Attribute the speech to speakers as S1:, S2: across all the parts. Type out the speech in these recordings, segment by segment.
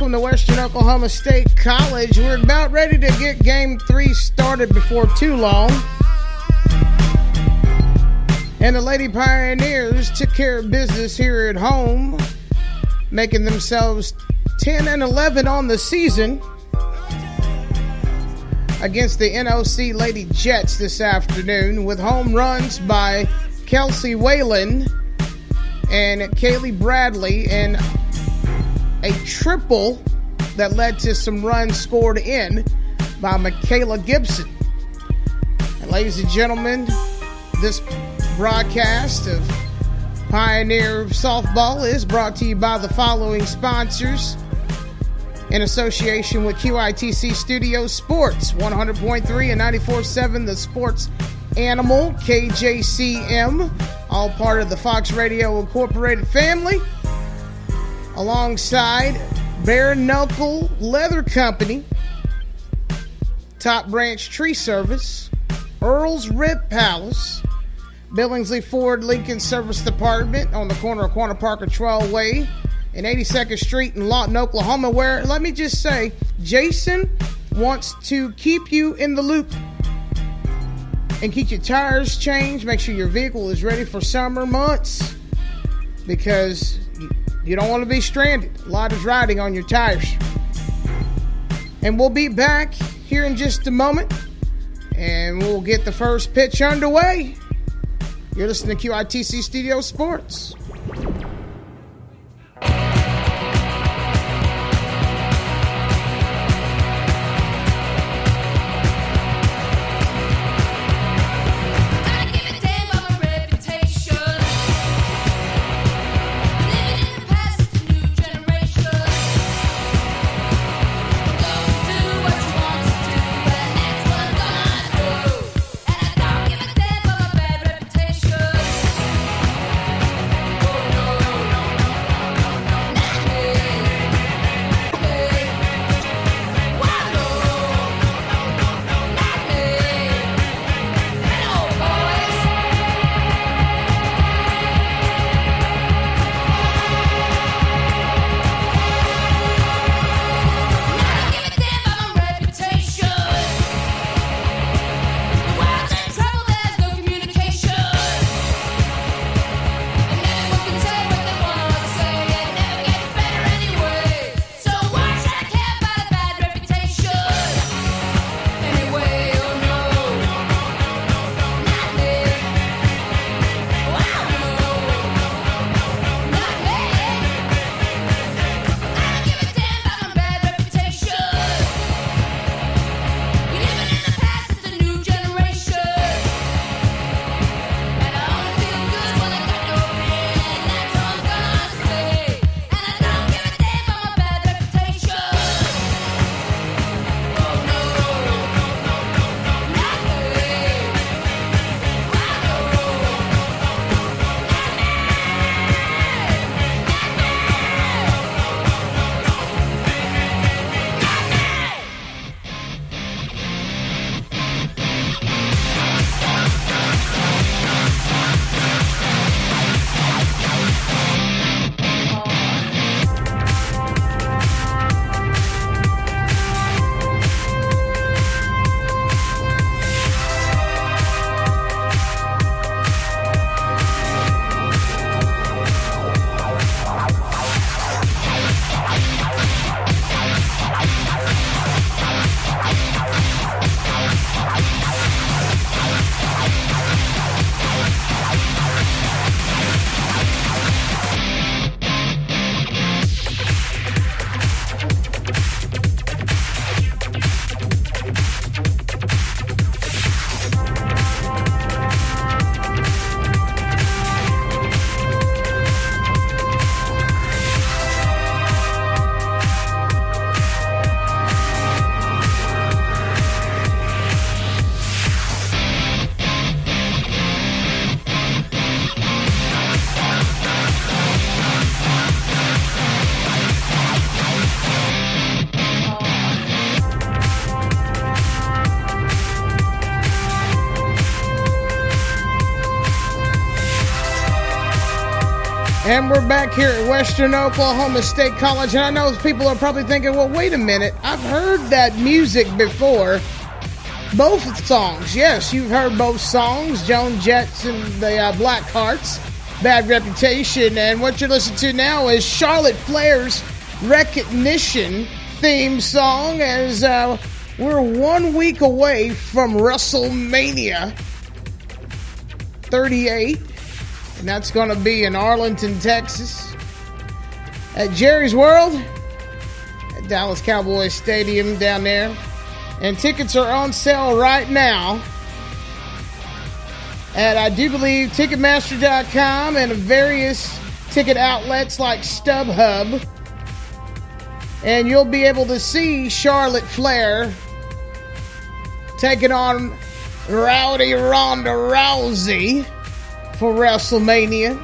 S1: Welcome to Western Oklahoma State College. We're about ready to get Game 3 started before too long. And the Lady Pioneers took care of business here at home, making themselves 10-11 on the season against the NOC Lady Jets this afternoon, with home runs by Kelsey Whalen and Kaylee Bradley, and a triple that led to some runs scored in by Michaela Gibson. And ladies and gentlemen, this broadcast of Pioneer Softball is brought to you by the following sponsors in association with QITC Studio Sports, 100.3 and 94.7, the Sports Animal, KJCM, all part of the Fox Radio Incorporated family, alongside Bareknuckle Leather Company, Top Branch Tree Service, Earl's Rib Palace, Billingsley Ford Lincoln Service Department on the corner of Quanah Parker Trail Way and 82nd Street in Lawton, Oklahoma, where, let me just say, Jason wants to keep you in the loop and keep your tires changed. Make sure your vehicle is ready for summer months, because you don't want to be stranded. A lot is riding on your tires. And we'll be back here in just a moment, and we'll get the first pitch underway. You're listening to QITC Studio Sports. And we're back here at Western Oklahoma State College. And I know people are probably thinking, well, wait a minute. I've heard that music before. Both songs. Yes, you've heard both songs. Joan Jett and the Blackhearts. Bad Reputation. And what you're listening to now is Charlotte Flair's Recognition theme song, as we're 1 week away from WrestleMania 38. And that's going to be in Arlington, Texas, at Jerry's World, at Dallas Cowboys Stadium down there. And tickets are on sale right now at, I do believe, Ticketmaster.com and various ticket outlets like StubHub. And you'll be able to see Charlotte Flair taking on Rowdy Ronda Rousey for WrestleMania.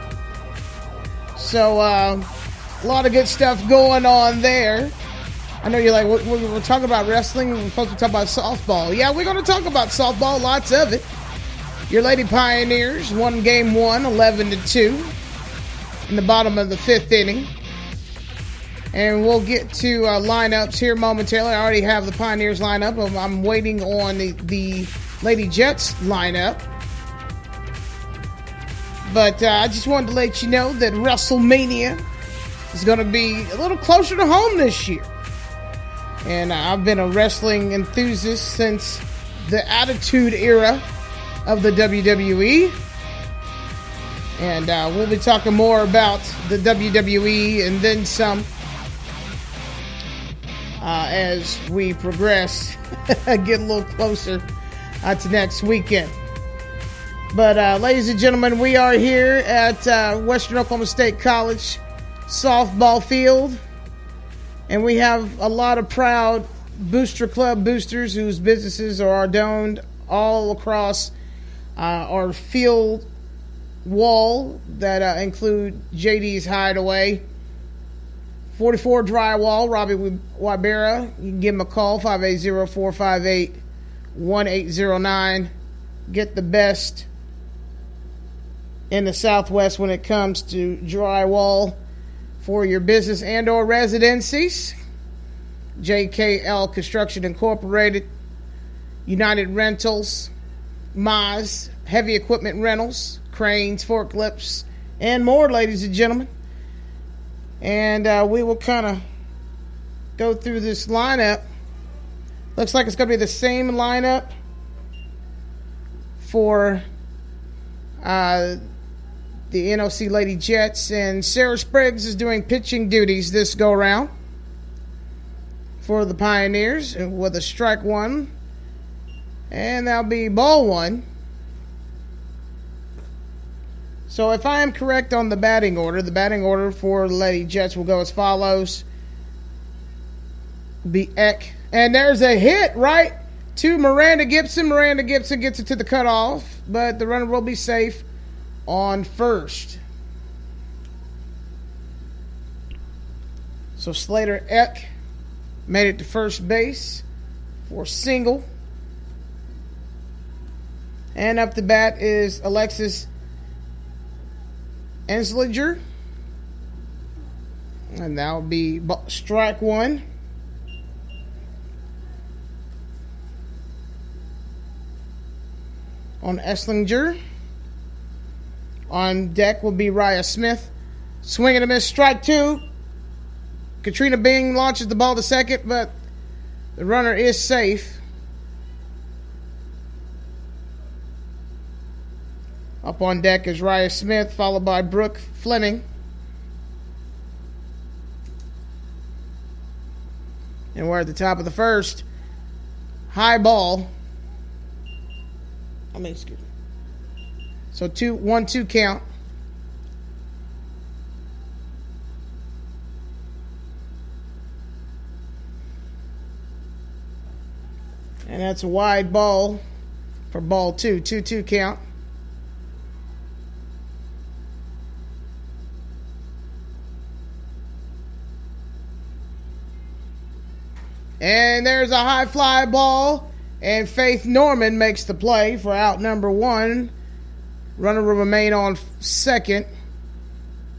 S1: So, a lot of good stuff going on there. I know you're like, we're talking about wrestling, we're supposed to talk about softball. Yeah, we're going to talk about softball, lots of it. Your Lady Pioneers won game 1, 11-2, in the bottom of the 5th inning. And we'll get to lineups here momentarily. I already have the Pioneers lineup. I'm waiting on the Lady Jets lineup. But I just wanted to let you know that WrestleMania is going to be a little closer to home this year. And I've been a wrestling enthusiast since the Attitude Era of the WWE. And we'll be talking more about the WWE and then some as we progress, get a little closer to next weekend. But ladies and gentlemen, we are here at Western Oklahoma State College softball field. And we have a lot of proud Booster Club boosters whose businesses are adorned all across our field wall that include JD's Hideaway, 44 Drywall, Robbie Wybera. You can give him a call, 580-458-1809. Get the best in the Southwest when it comes to drywall for your business and or residencies. JKL Construction Incorporated, United Rentals, Maz, Heavy Equipment Rentals, Cranes, Forklifts, and more, ladies and gentlemen. And we will kind of go through this lineup. Looks like it's going to be the same lineup for the NOC Lady Jets, and Sarah Spriggs is doing pitching duties this go round for the Pioneers with a strike one, and that'll be ball one. So if I am correct on the batting order for the Lady Jets will go as follows: be Eck, and there's a hit right to Miranda Gibson. Miranda Gibson gets it to the cutoff, but the runner will be safe on first. So Slater Eck made it to first base for single. And up to bat is Alexis Enslinger. And that will be strike one. On Esslinger. On deck will be Raya Smith. Swing and a miss, strike two. Katrina Bing launches the ball to second, but the runner is safe. Up on deck is Raya Smith, followed by Brooke Fleming. And we're at the top of the first. High ball. Excuse me. So 1-2 count. And that's a wide ball for ball two. 2-2 count. And there's a high fly ball, and Faith Norman makes the play for out number one. Runner will remain on second.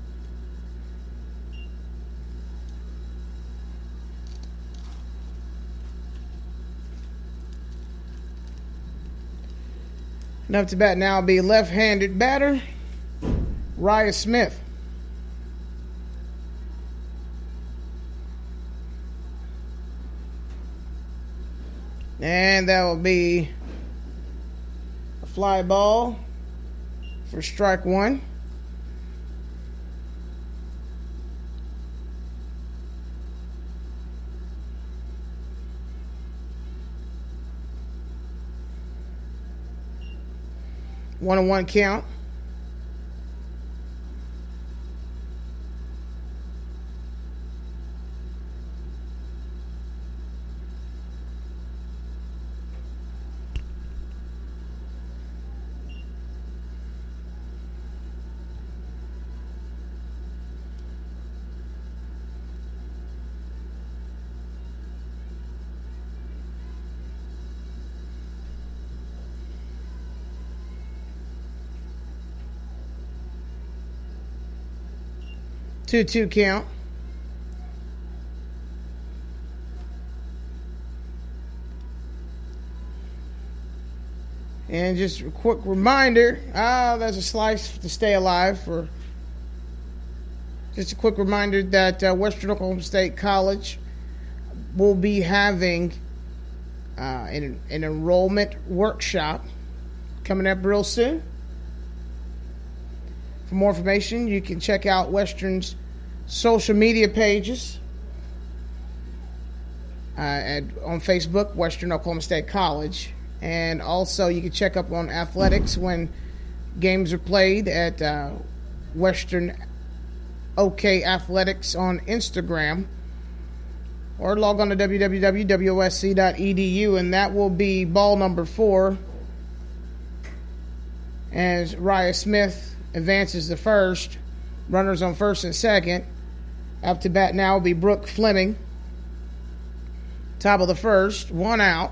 S1: And up to bat now will be left-handed batter, Raya Smith. And that will be a fly ball for strike one. One and one count. Two count. And just a quick reminder, there's a slice to stay alive. Just a quick reminder that Western Oklahoma State College will be having an enrollment workshop coming up real soon. For more information, you can check out Western's social media pages on Facebook, Western Oklahoma State College. And also you can check up on athletics when games are played at Western OK Athletics on Instagram. Or log on to www.wosc.edu, and that will be ball number 4 as Raya Smith advances the first. Runners on first and second. Up to bat now will be Brooke Fleming. Top of the first, one out.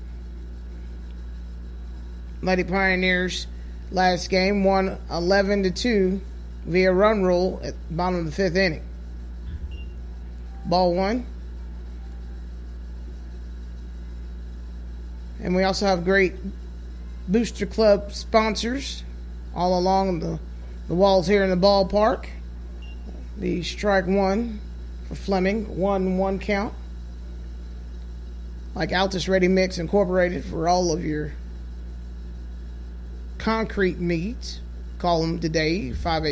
S1: Lady Pioneers last game won 11-2 via run rule at the bottom of the 5th inning. Ball one. And we also have great Booster Club sponsors all along the walls here in the ballpark. The strike one for Fleming, 1-1 count. Like Altus Ready Mix Incorporated for all of your concrete needs. Call them today,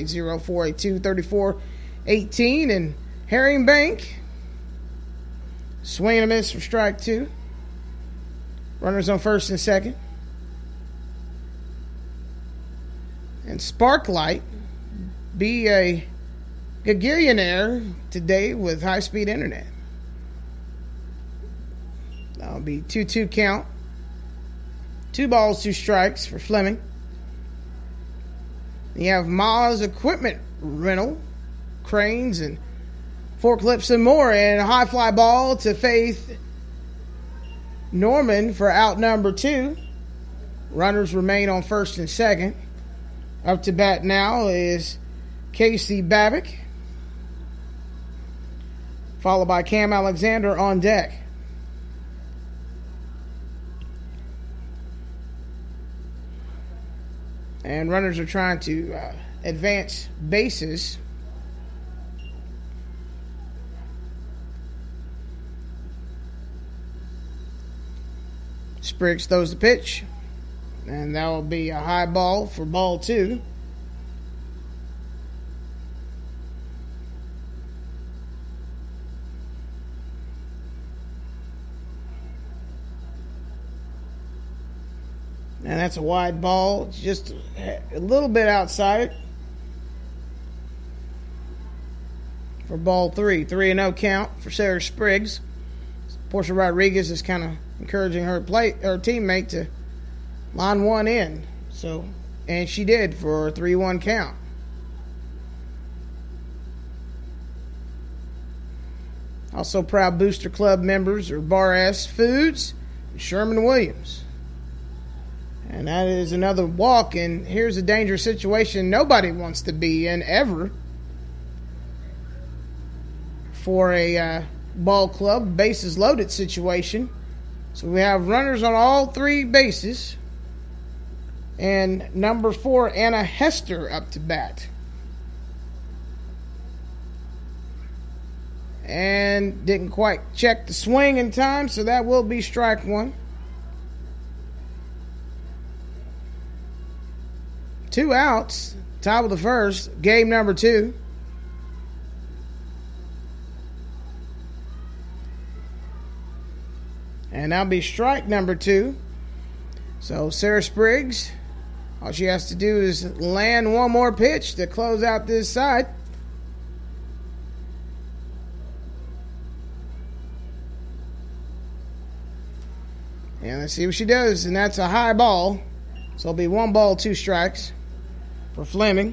S1: 580-482-3418. And Herring Bank, swing and a miss for strike two. Runners on first and second. And Sparklight, be a gagillionaire today with high-speed internet. That'll be 2-2 count. 2 balls, 2 strikes for Fleming. You have Ma's Equipment Rental, cranes and forklifts and more. And a high fly ball to Faith Norman for out number 2. Runners remain on first and second. Up to bat now is Casey Babick, followed by Cam Alexander on deck. And runners are trying to advance bases. Spriggs throws the pitch. And that will be a high ball for ball 2. And that's a wide ball, just a little bit outside for ball 3. 3-0 count for Sarah Spriggs. Portia Rodriguez is kind of encouraging her teammate to line one in. And she did for a 3-1 count. Also proud Booster Club members are Bar S Foods and Sherman Williams. And that is another walk, and here's a dangerous situation nobody wants to be in ever for a ball club, bases loaded situation. So we have runners on all 3 bases And number 4, Anna Hester up to bat. And didn't quite check the swing in time, so that will be strike 1. 2 outs, top of the first, game number 2. And that'll be strike number 2. So Sarah Spriggs, all she has to do is land one more pitch to close out this side. And let's see what she does. And that's a high ball. So it'll be 1 ball, 2 strikes for Fleming.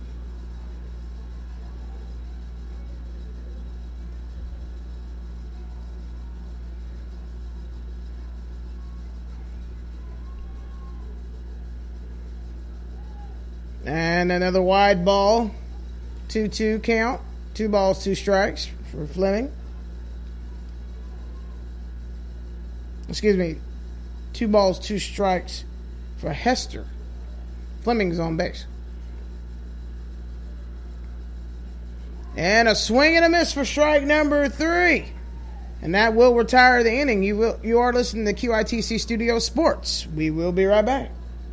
S1: And another wide ball. 2-2 count. 2 balls, 2 strikes for Fleming. Excuse me. 2 balls, 2 strikes for Hester. Fleming's on base. And a swing and a miss for strike number 3. And that will retire the inning. You are listening to QITC Studio Sports. We will be right back.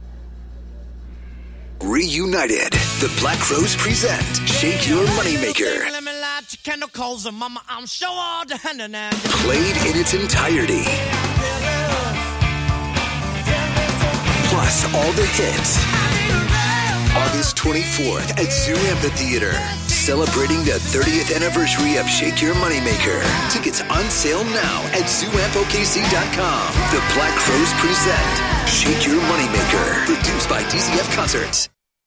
S2: Reunited, the Black Crows present Shake Your Moneymaker. Played in its entirety. Plus all the hits. August 24th at Zoo Amphitheater. Celebrating the 30th anniversary of Shake Your Moneymaker. Tickets on sale now at ZooAmpOKC.com. The Black Crows present Shake Your Moneymaker. Produced by DCF Concerts.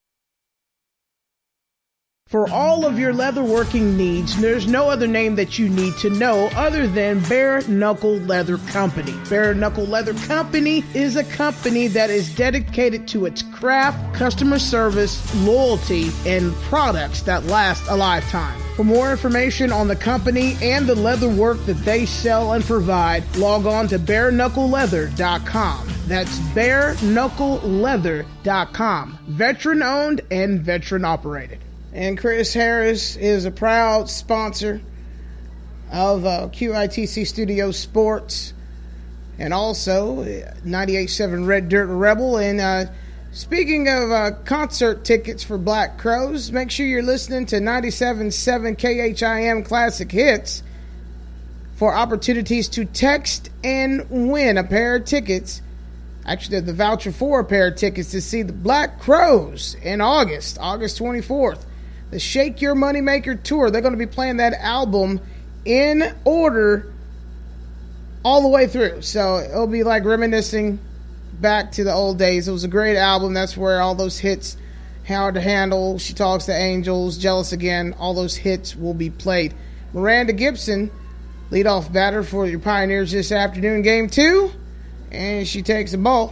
S1: For all of your leatherworking needs, there's no other name that you need to know other than Bareknuckle Leather Company. Bareknuckle Leather Company is a company that is dedicated to its craft, customer service, loyalty, and products that last a lifetime. For more information on the company and the leather work that they sell and provide, log on to bareknuckleleather.com. That's bareknuckleleather.com. Veteran owned and veteran operated. And Chris Harris is a proud sponsor of QITC Studio Sports and also 98.7 Red Dirt Rebel. And speaking of concert tickets for Black Crows, make sure you're listening to 97.7 KHIM Classic Hits for opportunities to text and win a pair of tickets. Actually, the voucher for a pair of tickets to see the Black Crows in August 24th. The Shake Your Moneymaker Tour. They're going to be playing that album in order all the way through. So it'll be like reminiscing back to the old days. It was a great album. That's where all those hits, Hard to Handle, She Talks to Angels, Jealous Again, all those hits will be played. Miranda Gibson, leadoff batter for your Pioneers this afternoon, game 2. And she takes the ball.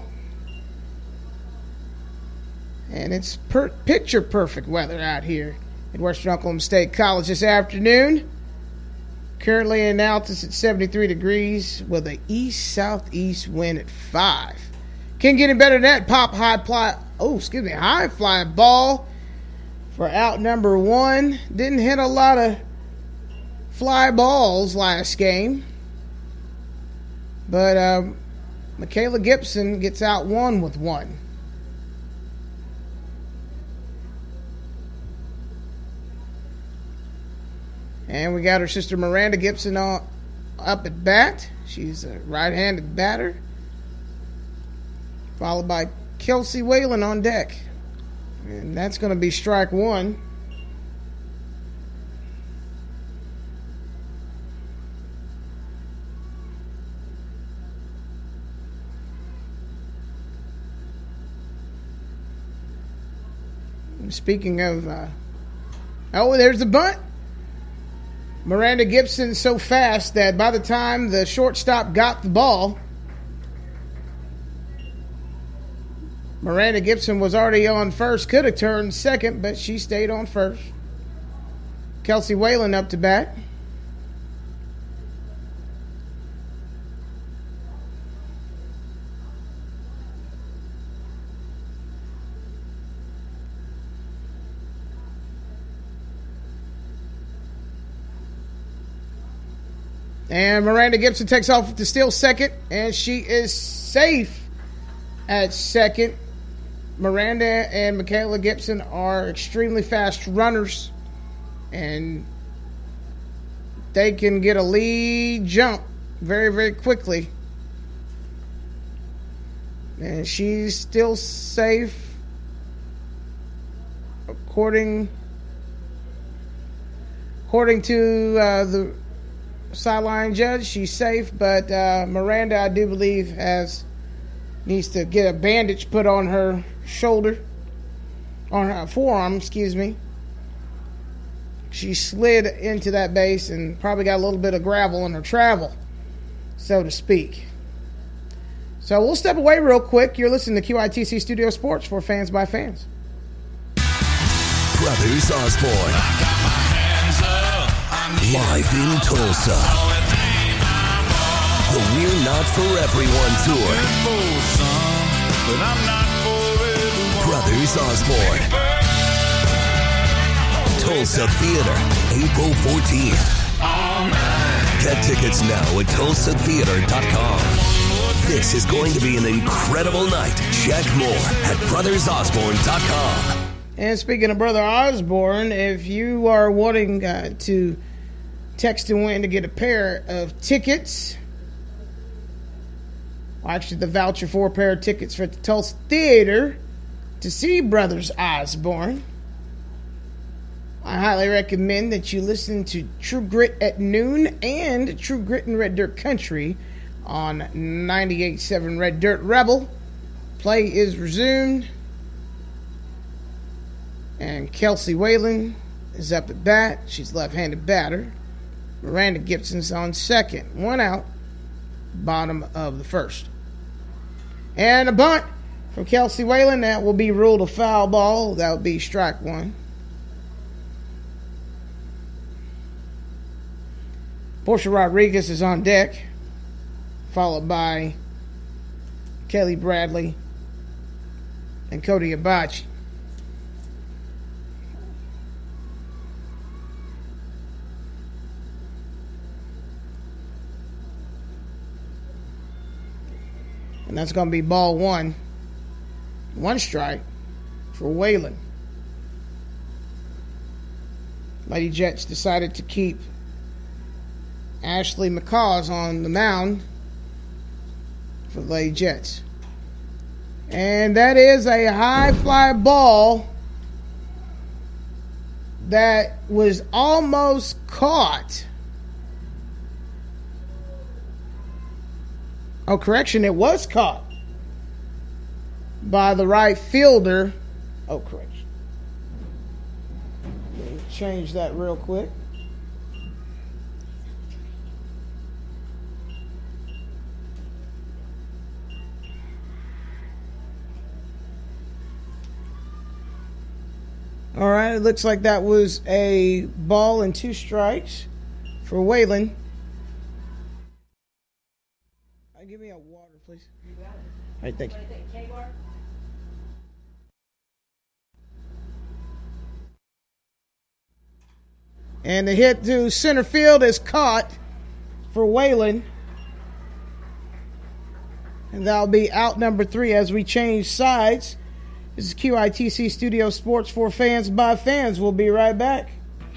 S1: And it's picture perfect weather out here at Western Oklahoma State College this afternoon. Currently in altitude at 73 degrees with an east-southeast wind at 5. Can't get any better than that. High fly ball for out number 1. Didn't hit a lot of fly balls last game. But Michaela Gibson gets out 1 with 1. And we got her sister Miranda Gibson up at bat. She's a right-handed batter. Followed by Kelsey Whalen on deck. And that's going to be strike 1. Speaking of... there's the bunt. Miranda Gibson so fast that by the time the shortstop got the ball, Miranda Gibson was already on first. Could have turned second, but she stayed on first. Kelsey Whalen up to bat. And Miranda Gibson takes off to steal second, and she is safe at second. Miranda and Michaela Gibson are extremely fast runners, and they can get a lead jump very, very quickly. And she's still safe, according to the sideline judge. She's safe, but Miranda, I do believe, needs to get a bandage put on her shoulder, on her forearm, excuse me. She slid into that base and probably got a little bit of gravel in her travel, so to speak. So we'll step away real quick. You're listening to QITC Studio Sports for Fans by Fans.
S2: Brothers Osborne, live in Tulsa. The We're Not For Everyone tour. Brothers Osborne. Tulsa Theater, April 14th. Get tickets now at tulsatheater.com. This is going to be an incredible night. Check more at brothersosborne.com.
S1: And speaking of Brother Osborne, if you are wanting to text and win to get a pair of tickets, or actually the voucher for a pair of tickets for the Tulsa Theater to see Brothers Osborne, I highly recommend that you listen to True Grit at noon and True Grit in Red Dirt Country on 98.7 Red Dirt Rebel. Play is resumed. And Kelsey Whalen is up at bat. She's left-handed batter. Miranda Gibson's on second. One out. Bottom of the first. And a bunt from Kelsey Whalen. That will be ruled a foul ball. That will be strike one. Portia Rodriguez is on deck, followed by Kelly Bradley and Cody Abachi. And that's going to be ball one. One strike for Whalen. Lady Jets decided to keep Ashley McCaws on the mound for the Lady Jets. And that is a high fly ball that was almost caught. Oh, correction, it was caught by the right fielder. Oh, correction. Let me change that real quick. All right, it looks like that was a ball and two strikes for Whalen. Give me a water, please. You got it. All right, thank you. K-bar? And the hit to center field is caught for Whalen. And that'll be out number 3 as we change sides. This is QITC Studio Sports for Fans by Fans. We'll be right back.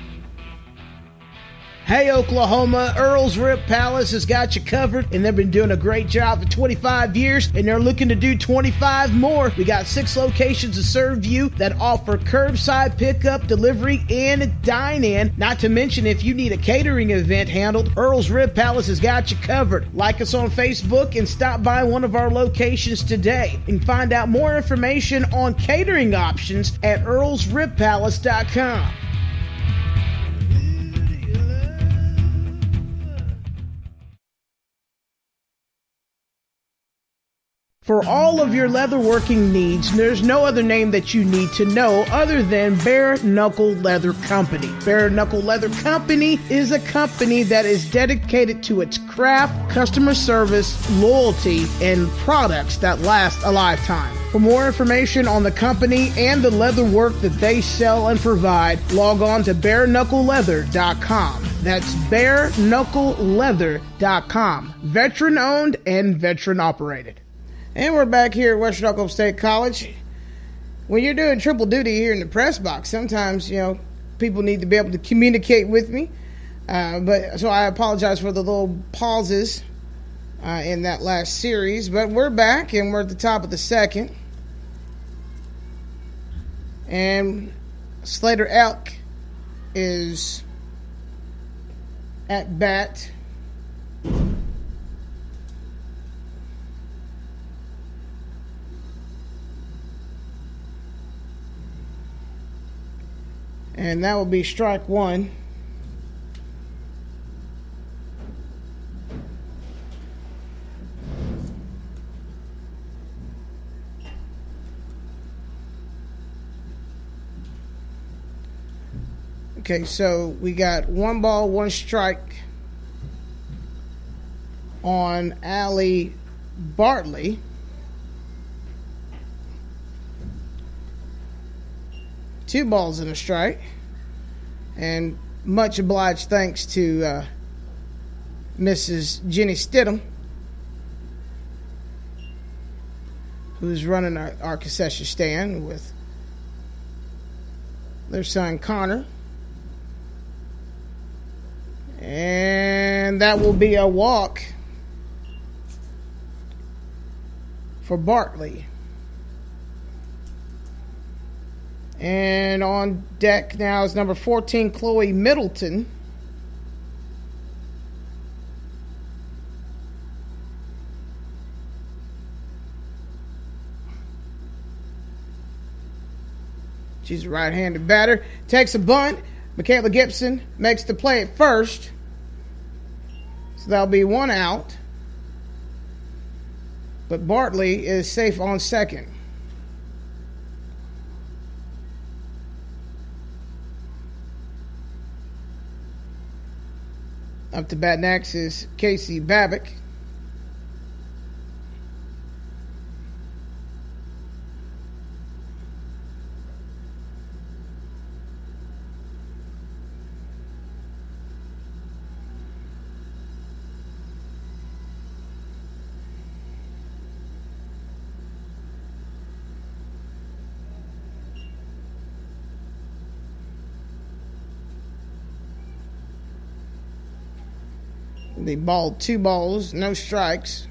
S1: Hey, Oklahoma, Earl's Rib Palace has got you covered, and they've been doing a great job for 25 years, and they're looking to do 25 more. We got 6 locations to serve you that offer curbside pickup, delivery, and dine-in. Not to mention, if you need a catering event handled, Earl's Rib Palace has got you covered. Like us on Facebook and stop by one of our locations today, and find out more information on catering options at earlsribpalace.com. For all of your leatherworking needs, there's no other name that you need to know other than Bareknuckle Leather Company. Bareknuckle Leather Company is a company that is dedicated to its craft, customer service, loyalty, and products that last a lifetime. For more information on the company and the leather work that they sell and provide, log on to bareknuckleleather.com. That's bareknuckleleather.com. Veteran owned and veteran operated. And we're back here at Western Oklahoma State College. When you're doing triple duty here in the press box, sometimes, people need to be able to communicate with me. So I apologize for the little pauses in that last series. But we're back, and we're at the top of the second. And Slater Elk is at bat. And that will be strike one. Okay, so we got 1 ball, 1 strike on Allie Bartley. Two balls and a strike. And much obliged thanks to Mrs. Jenny Stidham, who's running our concession stand with their son Connor. And that will be a walk for Bartley. And on deck now is number 14, Chloe Middleton. She's a right-handed batter. Takes a bunt. Michaela Gibson makes the play at first. So that'll be 1 out. But Bartley is safe on second. Up to bat next is Casey Babick. They balled 2 balls, no strikes.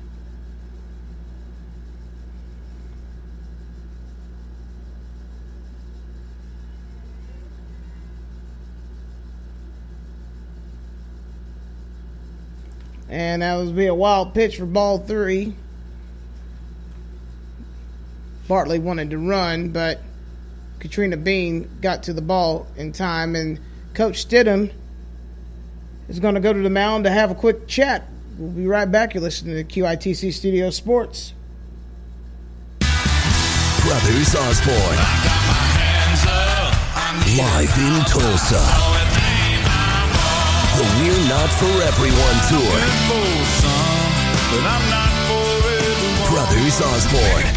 S1: And that would be a wild pitch for ball 3. Bartley wanted to run, but Katrina Bean got to the ball in time, and Coach Stidham is going to go to the mound to have a quick chat. We'll be right back. You're listening to QITC Studio Sports.
S2: Brothers Osborne. Live in Tulsa. The We're Not For Everyone Tour. Brothers Osborne.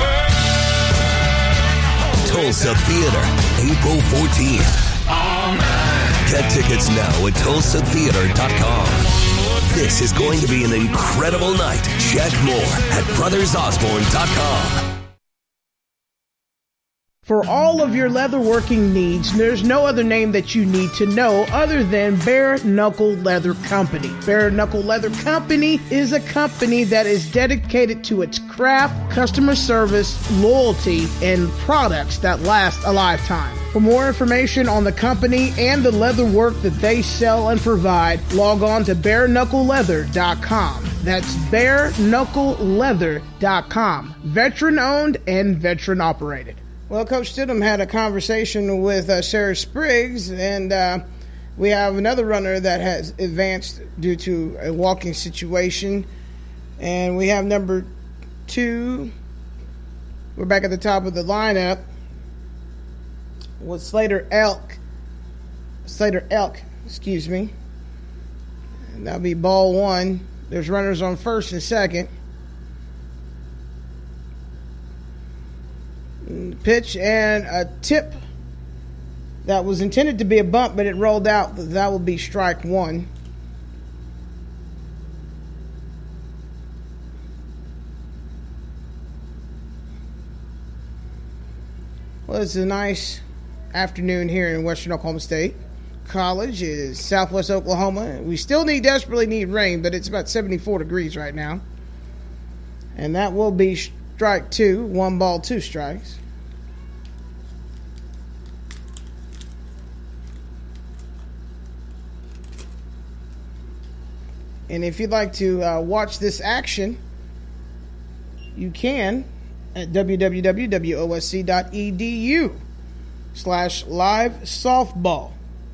S2: Tulsa Theater, April 14th. Get tickets now at TulsaTheater.com. This is going to be an incredible night. Check more at BrothersOsborne.com.
S1: For all of your leatherworking needs, there's no other name that you need to know other than Bareknuckle Leather Company. Bareknuckle Leather Company is a company that is dedicated to its craft, customer service, loyalty, and products that last a lifetime. For more information on the company and the leather work that they sell and provide, log on to bareknuckleleather.com. That's bareknuckleleather.com. Veteran owned and veteran operated. Well, Coach Stidham had a conversation with Sarah Spriggs, and we have another runner that has advanced due to a walking situation. And we have number 2. We're back at the top of the lineup with Slater Elk, excuse me. And that'll be ball 1. There's runners on first and second. Pitch and a tip that was intended to be a bunt, but it rolled out. That will be strike 1. Well, it's a nice afternoon here in Western Oklahoma State. College is Southwest Oklahoma. We still desperately need rain, but it's about 74 degrees right now. And that will be strike 2, 1 ball, 2 strikes. And if you'd like to watch this action, you can at www.wosc.edu/live softball.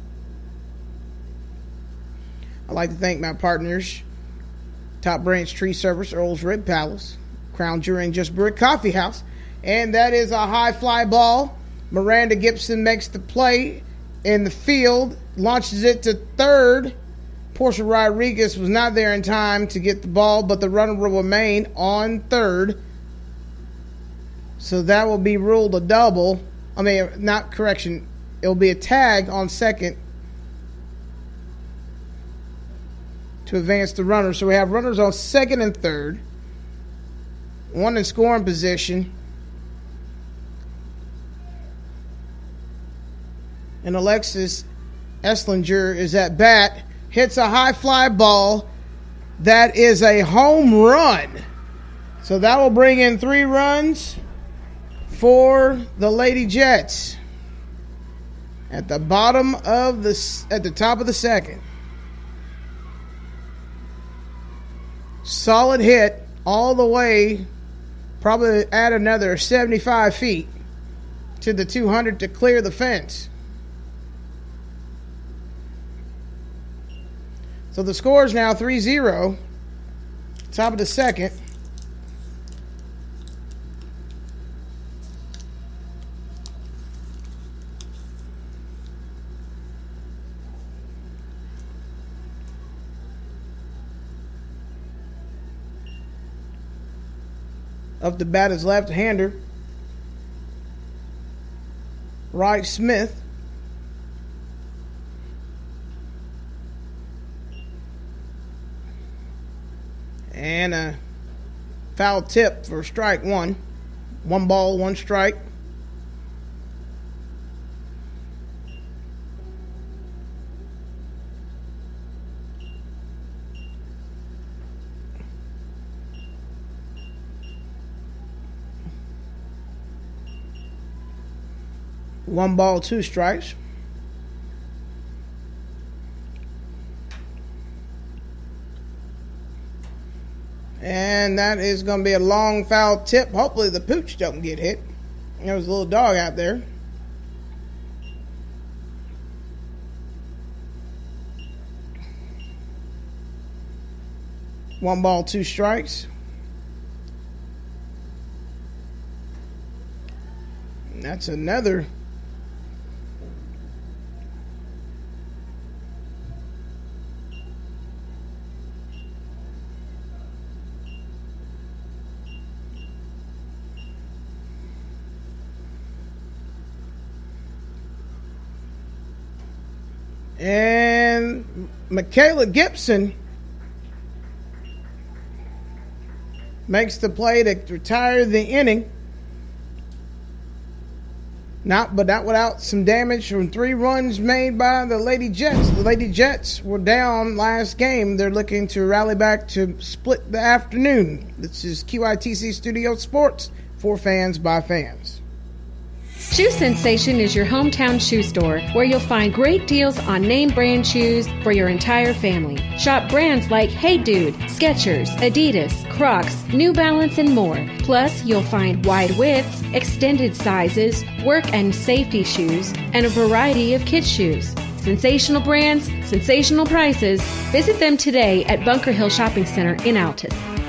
S1: I'd like to thank my partners, Top Branch Tree Service, Earl's Rib Palace, Crown Jewelry, and Just Brick Coffee House. And that is a high fly ball. Miranda Gibson makes the play in the field, launches it to third. Portia Rodriguez was not there in time to get the ball, but the runner will remain on third. So that will be ruled a double. It will be a tag on second to advance the runner. So we have runners on second and third. One in scoring position. And Alexis Esslinger is at bat. Hits a high fly ball. That is a home run. So that will bring in 3 runs for the Lady Jets at the top of the second. Solid hit all the way, probably add another 75 feet to the 200 to clear the fence. So the score is now 3-0, top of the second. Up the bat is left-hander Wright Smith. And a foul tip for strike 1. 1 ball, 1 strike. One ball, 2 strikes. And that is going to be a long foul tip. Hopefully the pooch don't get hit. There was a little dog out there. One ball, 2 strikes. And that's another. And Michaela Gibson makes the play to retire the inning. Not without some damage from 3 runs made by the Lady Jets. The Lady Jets were down last game. They're looking to rally back to split the afternoon. This is QITC Studio Sports for fans by fans.
S3: Shoe Sensation is your hometown shoe store where you'll find great deals on name brand shoes for your entire family. Shop brands like Hey Dude, Skechers, Adidas, Crocs, New Balance, and more. Plus, you'll find wide widths, extended sizes, work and safety shoes, and a variety of kids' shoes. Sensational brands, sensational prices. Visit them today at Bunker Hill Shopping Center in Altus.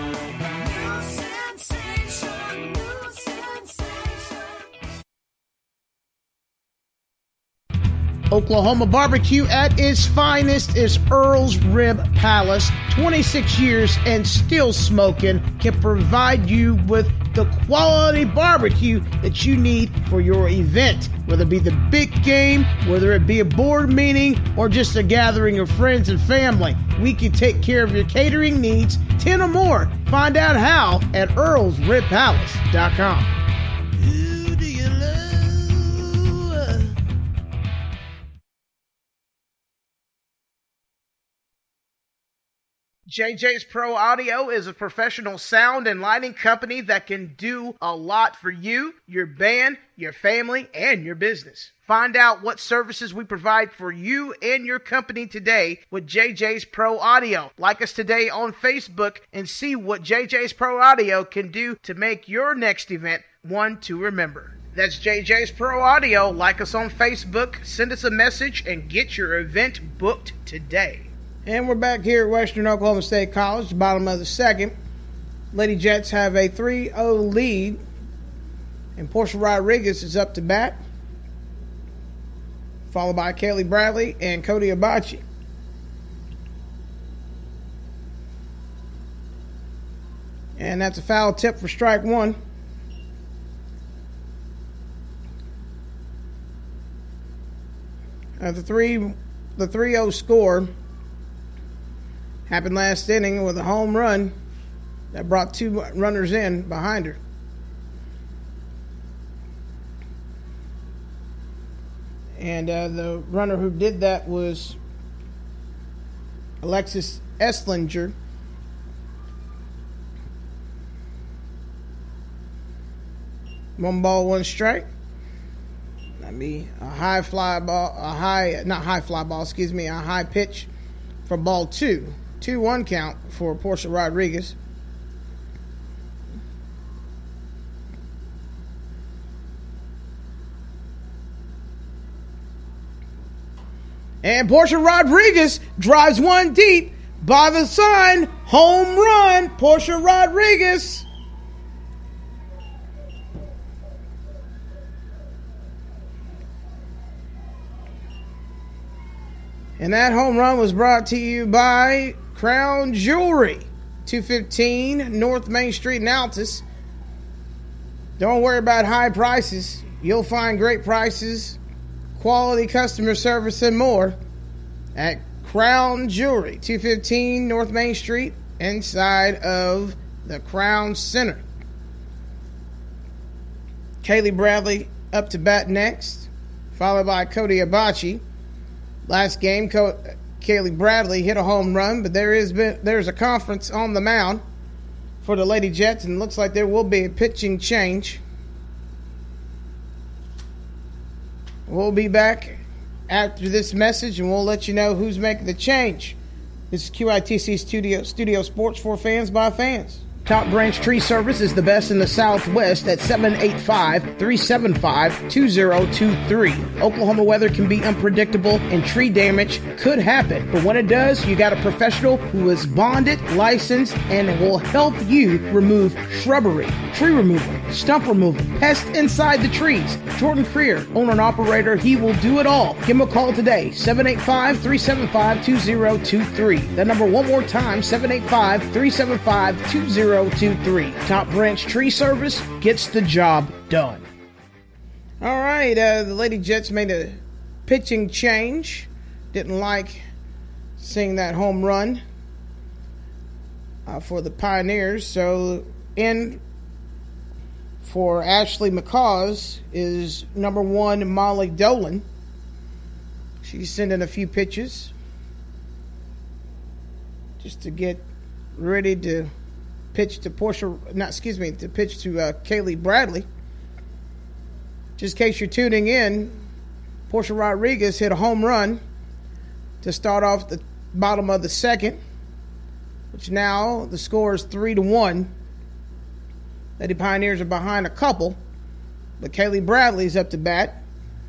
S1: Oklahoma barbecue at its finest is Earl's Rib Palace. 26 years and still smoking, can provide you with the quality barbecue that you need for your event. Whether it be the big game, whether it be a board meeting, or just a gathering of friends and family, we can take care of your catering needs, 10 or more. Find out how at earlsribpalace.com. Who do you love? JJ's Pro Audio is a professional sound and lighting company that can do a lot for you, your band, your family, and your business. Find out what services we provide for you and your company today with JJ's Pro Audio. Like us today on Facebook and see what JJ's Pro Audio can do to make your next event one to remember. That's JJ's Pro Audio. Like us on Facebook, send us a message, and get your event booked today. And we're back here at Western Oklahoma State College, bottom of the second. Lady Jets have a 3-0 lead, and Portia Rodriguez is up to bat, followed by Kaylee Bradley and Cody Abachi. And that's a foul tip for strike one. The 3-0 score happened last inning with a home run that brought two runners in behind her. And the runner who did that was Alexis Esslinger. One ball, one strike. That'd be a high pitch for ball two. 2-1 count for Portia Rodriguez. And Portia Rodriguez drives one deep by the sign. Home run, Portia Rodriguez. And that home run was brought to you by Crown Jewelry, 215 North Main Street in Altus. Don't worry about high prices. You'll find great prices, quality customer service, and more at Crown Jewelry, 215 North Main Street, inside of the Crown Center. Kaylee Bradley up to bat next, followed by Cody Abachi. Last game, Kaylee Bradley hit a home run, but there's a conference on the mound for the Lady Jets, and it looks like there will be a pitching change. We'll be back after this message, and we'll let you know who's making the change. This is QITC Studio Sports for fans by fans. Top Branch Tree Service is the best in the Southwest at 785-375-2023. Oklahoma weather can be unpredictable and tree damage could happen. But when it does, you got a professional who is bonded, licensed, and will help you remove shrubbery, tree removal, stump removal, pests inside the trees. Jordan Freer, owner and operator, he will do it all. Give him a call today, 785-375-2023. That number one more time, 785-375-2023. Top Branch Tree Service gets the job done. All right, the Lady Jets made a pitching change. Didn't like seeing that home run for the Pioneers. So in for Ashley McCaws is number one, Molly Dolan. She's sending a few pitches just to get ready to pitch to Kaylee Bradley. Just in case you're tuning in, Portia Rodriguez hit a home run to start off the bottom of the second, which now the score is 3-1. Lady Pioneers are behind a couple, but Kaylee Bradley's up to bat.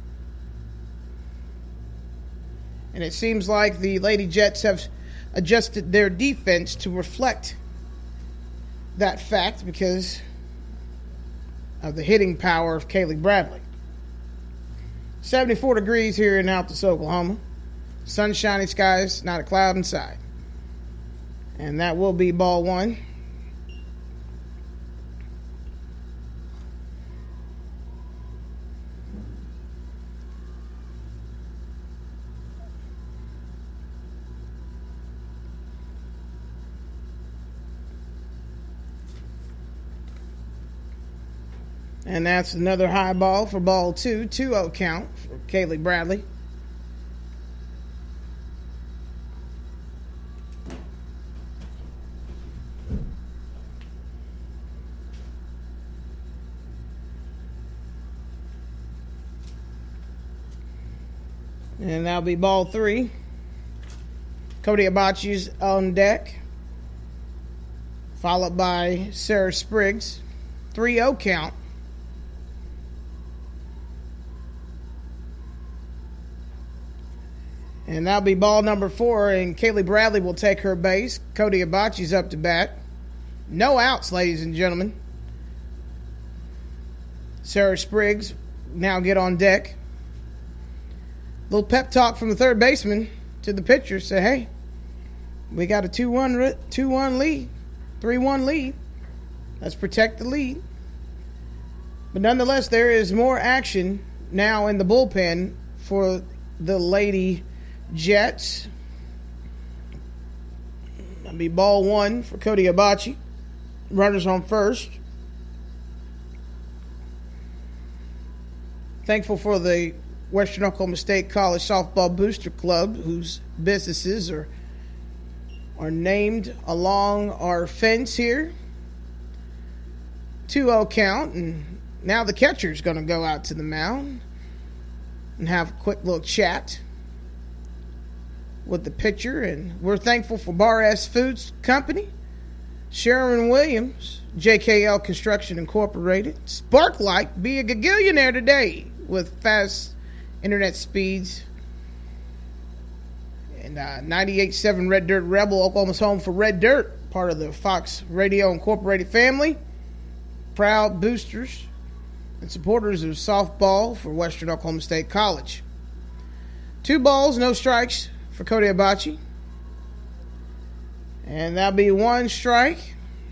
S1: And it seems like the Lady Jets have adjusted their defense to reflect that fact because of the hitting power of Kaylee Bradley. 74 degrees here in Altus, Oklahoma. Sunshiny skies, not a cloud inside. And that will be ball one. And that's another high ball for ball two. 2-0 count for Kaylee Bradley. And that'll be ball 3. Cody Abachi's on deck, followed by Sarah Spriggs. 3-0 count. And that'll be ball number 4, and Kaylee Bradley will take her base. Cody Abachi's up to bat. No outs, ladies and gentlemen. Sarah Spriggs now get on deck. Little pep talk from the third baseman to the pitcher. Say, hey, we got a 2-1 lead, 3-1 lead. Let's protect the lead. But nonetheless, there is more action now in the bullpen for the Lady Jets. That'll be ball 1 for Cody Abachi. Runners on first. Thankful for the Western Oklahoma State College Softball Booster Club, whose businesses are named along our fence here. 2-0 count, and now the catcher's going to go out to the mound and have a quick little chat with the pitcher. And we're thankful for Bar S Foods Company, Sharon Williams, JKL Construction Incorporated, Sparklight, be a gagillionaire today with fast internet speeds, and 98.7 Red Dirt Rebel, Oklahoma's home for Red Dirt, part of the Fox Radio Incorporated family. Proud boosters and supporters of softball for Western Oklahoma State College. 2 balls, no strikes for Cody Abachi. And that'll be 1 strike.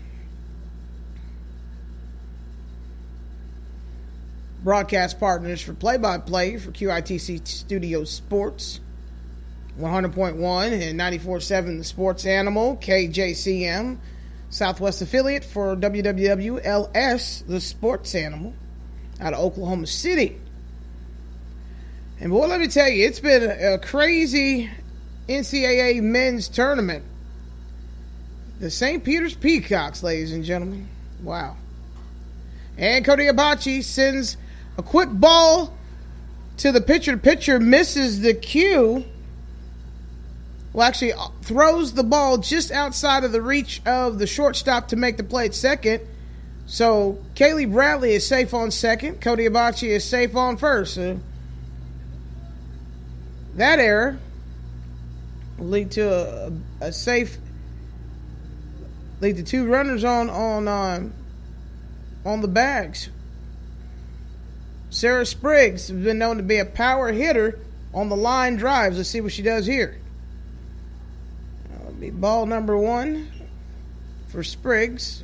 S1: Broadcast partners for play-by-play for QITC Studio Sports, 100.1 and 94.7 The Sports Animal, KJCM, Southwest affiliate for WWWLS, The Sports Animal, out of Oklahoma City. And boy, let me tell you, it's been a crazy NCAA men's tournament. The St. Peter's Peacocks, ladies and gentlemen. Wow. And Cody Abachi sends a quick ball to the pitcher. The pitcher misses the cue. Well, actually throws the ball just outside of the reach of the shortstop to make the play at second. So Kaylee Bradley is safe on second. Cody Abachi is safe on first. So that error will lead to a safe, lead to 2 runners on the bags. Sarah Spriggs has been known to be a power hitter on the line drives. Let's see what she does here. That'll be ball number 1 for Spriggs.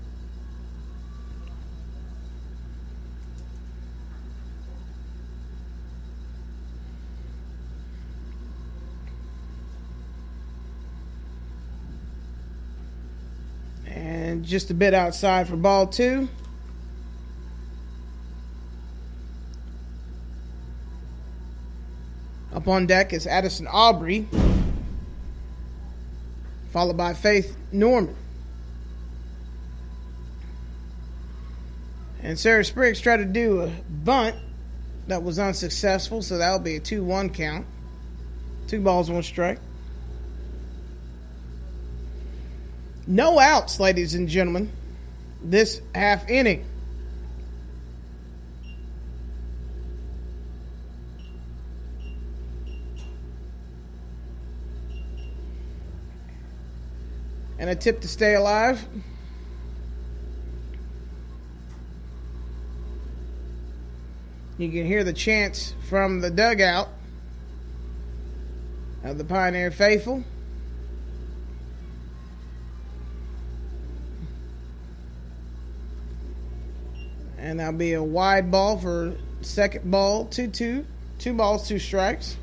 S1: And just a bit outside for ball 2. Up on deck is Addison Aubrey, followed by Faith Norman. And Sarah Spriggs tried to do a bunt that was unsuccessful, so that'll be a 2-1 count. 2 balls, 1 strike. No outs, ladies and gentlemen, this half inning. And a tip to stay alive. You can hear the chants from the dugout of the Pioneer faithful. And that'll be a wide ball for second ball, 2-2. 2 balls, 2 strikes.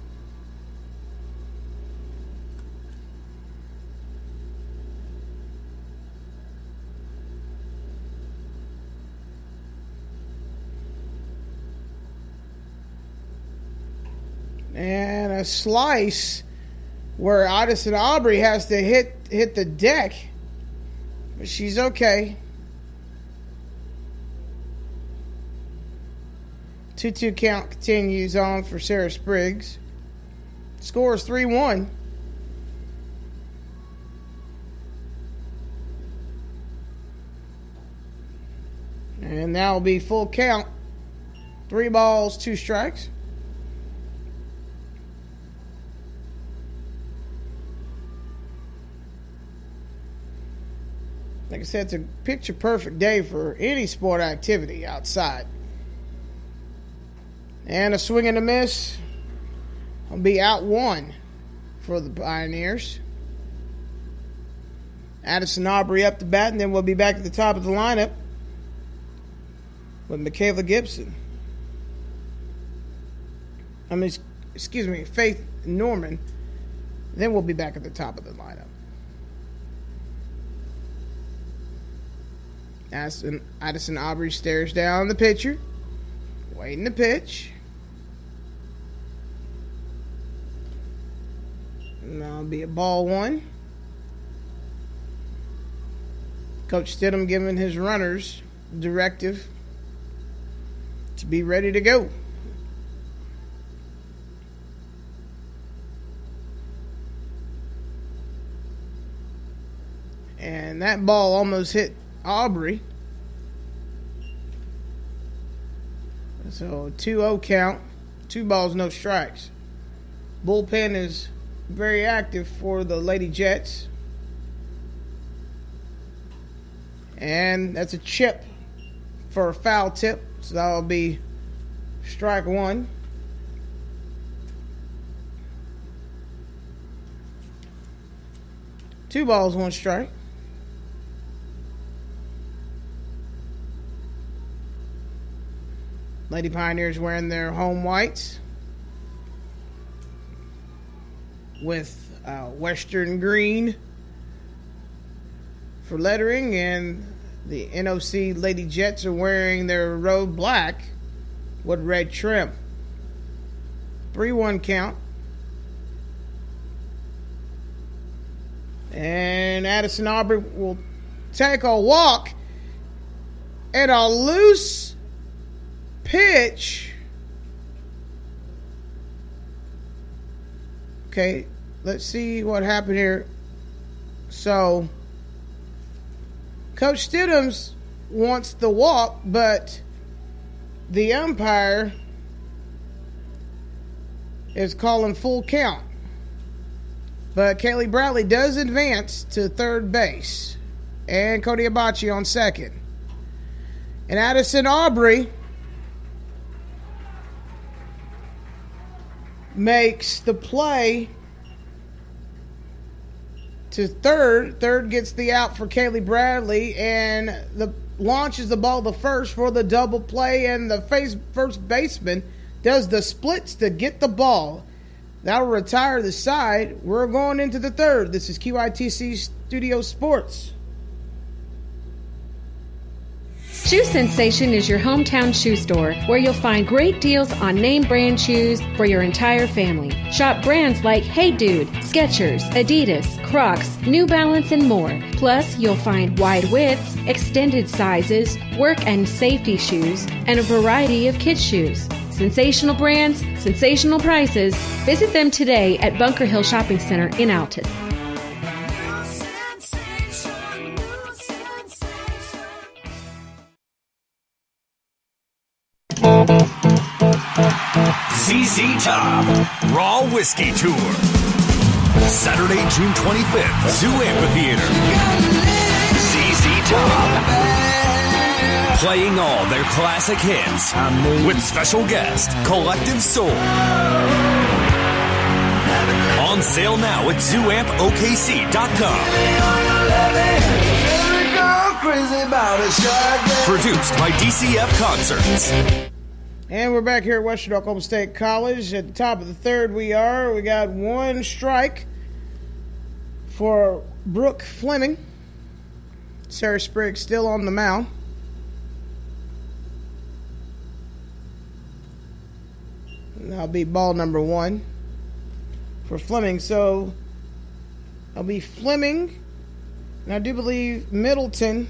S1: And a slice where Addison Aubrey has to hit the deck. But she's okay. 2-2 count continues on for Sarah Spriggs. Score is 3-1. And now will be full count. 3 balls, 2 strikes. Like I said, it's a picture-perfect day for any sport activity outside. And a swing and a miss. Will be out 1 for the Pioneers. Addison Aubrey up to bat, and then we'll be back at the top of the lineup with Michaela Gibson. Faith Norman. Then we'll be back at the top of the lineup. Addison Aubrey stares down the pitcher, waiting to pitch. And that'll be a ball 1. Coach Stidham giving his runners directive to be ready to go. And that ball almost hit Aubrey. So 2-0 count. 2 balls, no strikes. Bullpen is very active for the Lady Jets. And that's a chip for a foul tip. So that'll be strike 1. Two balls, 1 strike. Lady Pioneers wearing their home whites with western green for lettering, and the NOC Lady Jets are wearing their road black with red trim. 3-1 count. And Addison Aubrey will take a walk, and a loose pitch. Okay, let's see what happened here. So, Coach Stidham wants the walk, but the umpire is calling full count. But Kaylee Bradley does advance to third base, and Cody Abachi on second. And Addison Aubrey makes the play to third. Third gets the out for Kaylee Bradley, and launches the ball to first for the double play, and the first baseman does the splits to get the ball. That'll retire the side. We're going into the third. This is QITC Studio Sports.
S3: Shoe Sensation is your hometown shoe store where you'll find great deals on name brand shoes for your entire family. Shop brands like Hey Dude, Skechers, Adidas, Crocs, New Balance, and more. Plus, you'll find wide widths, extended sizes, work and safety shoes, and a variety of kids' shoes. Sensational brands, sensational prices. Visit them today at Bunker Hill Shopping Center in Altus.
S4: ZZ Top Raw Whiskey Tour. Saturday, June 25th, Zoo Amphitheater. ZZ Top. Playing all their classic hits with special guest, Collective Soul. On sale now at ZooAmpOKC.com. Produced by DCF Concerts.
S1: And we're back here at Western Oklahoma State College. At the top of the third we got 1 strike for Brooke Fleming. Sarah Spriggs still on the mound. And that'll be ball number 1 for Fleming. So that'll be Fleming, and I do believe Middleton.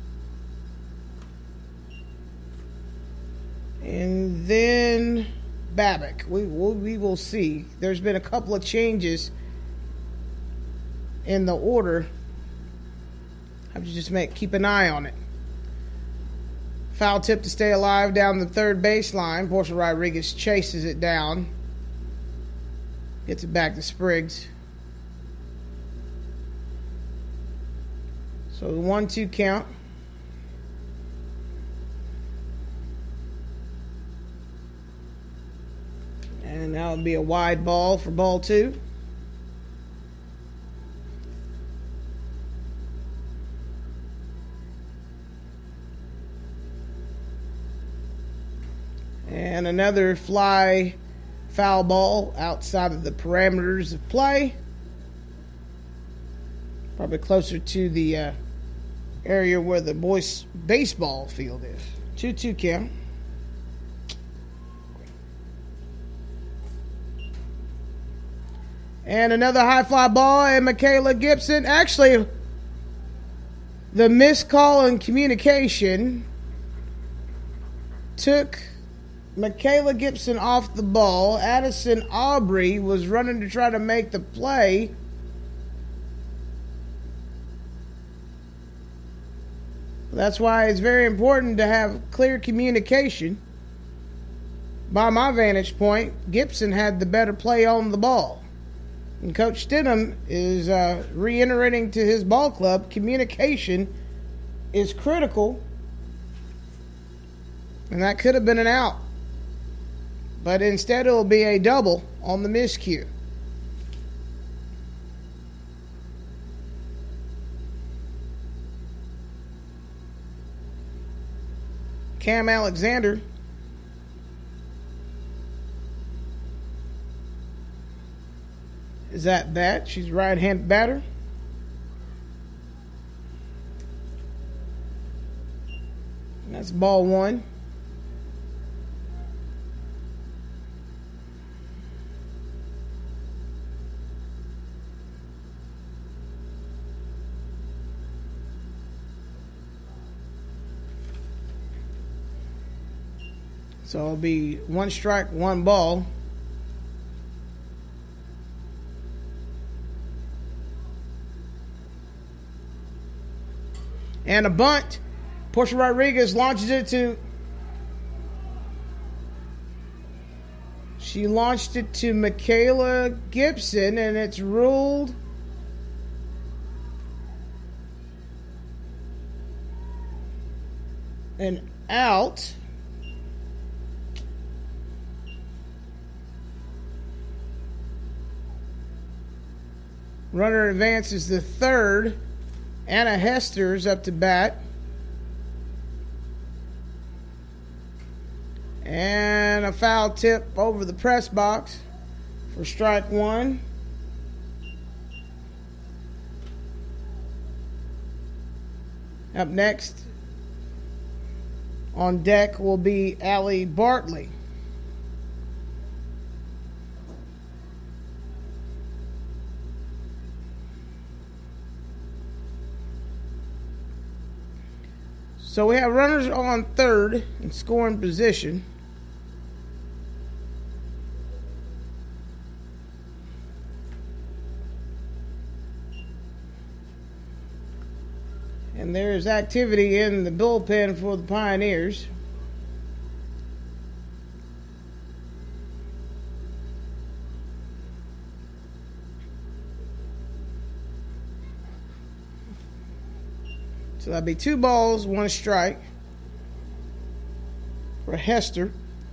S1: And then Babbitt. We will see. There's been a couple of changes in the order. I have to just keep an eye on it. Foul tip to stay alive down the third baseline. Portia Rodriguez chases it down. Gets it back to Spriggs. So the 1-2 count. And that would be a wide ball for ball 2. And another fly foul ball outside of the parameters of play. Probably closer to the area where the boys' baseball field is. 2-2 count. And another high fly ball, and Michaela Gibson. Actually, the missed call in communication took Michaela Gibson off the ball. Addison Aubrey was running to try to make the play. That's why it's very important to have clear communication. By my vantage point, Gibson had the better play on the ball. And Coach Stidham is reiterating to his ball club, communication is critical. And that could have been an out. But instead it will be a double on the miscue. Cam Alexander is at bat. She's right-handed batter. And that's ball 1. So it'll be 1 strike, 1 ball. And a bunt. Portia Rodriguez launches it to... She launched it to Michaela Gibson, and it's ruled... an out. Runner advances to third. Anna Hester's up to bat. And a foul tip over the press box for strike 1. Up next on deck will be Allie Bartley. So we have runners on third in scoring position. And there is activity in the bullpen for the Pioneers. So that'll be 2 balls, 1 strike for Hester.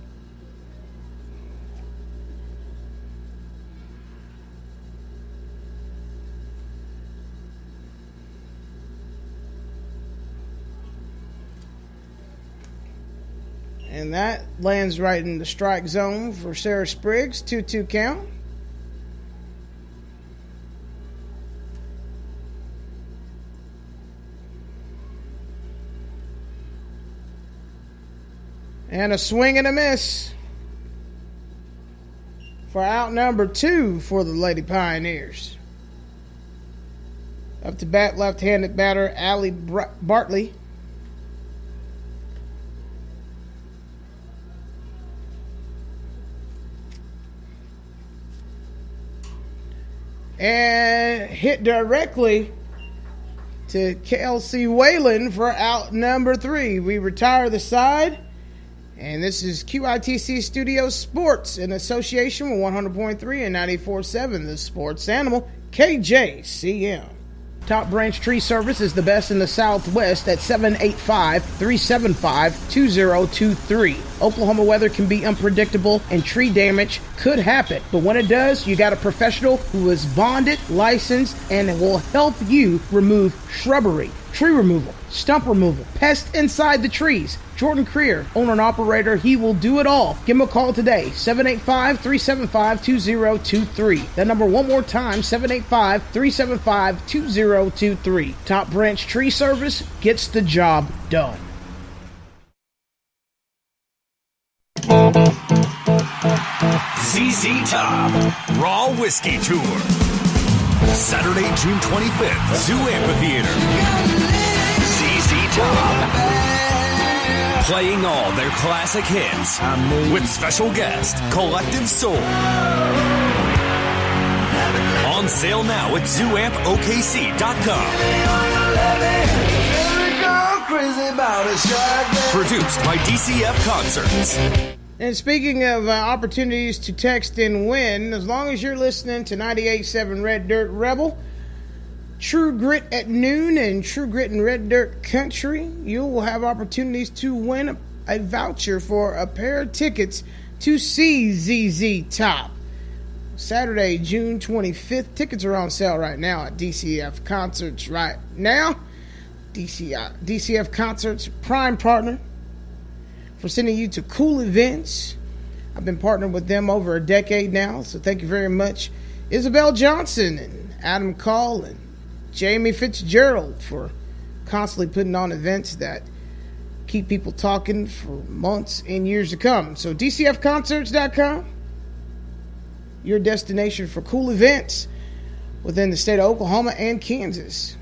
S1: And that lands right in the strike zone for Sarah Spriggs. 2-2 count. And a swing and a miss for out number 2 for the Lady Pioneers. Up to bat, left-handed batter Allie Bartley. and hit directly to Kelsey Whalen for out number 3. We retire the side, and this is QITC Studio Sports in association with 100.3 and 94.7, the Sports Animal, KJCM. Top Branch Tree Service is the best in the Southwest at 785-375-2023. Oklahoma weather can be unpredictable and tree damage could happen. But when it does, you got a professional who is bonded, licensed, and will help you remove shrubbery, tree removal, stump removal, pests inside the trees. Jordan Creer, owner and operator, he will do it all. Give him a call today, 785-375-2023. That number one more time, 785-375-2023. Top Branch Tree Service gets the job done.
S4: ZZ Top Raw Whiskey Tour. Saturday, June 25th, Zoo Amphitheater. ZZ Top. Playing all their classic hits with special guest Collective Soul. On sale now at ZooAmpOKC.com. Produced by DCF Concerts.
S1: And speaking of opportunities to text and win, as long as you're listening to 98.7 Red Dirt Rebel, True Grit at noon, and True Grit and Red Dirt Country, you will have opportunities to win a voucher for a pair of tickets to see ZZ Top. Saturday, June 25th. Tickets are on sale right now at DCF Concerts right now. DCF Concerts, prime partner for sending you to cool events. I've been partnered with them over a decade now, so thank you very much, Isabel Johnson and Adam Call and Jamie Fitzgerald, for constantly putting on events that keep people talking for months and years to come. So DCFconcerts.com, your destination for cool events within the state of Oklahoma and Kansas.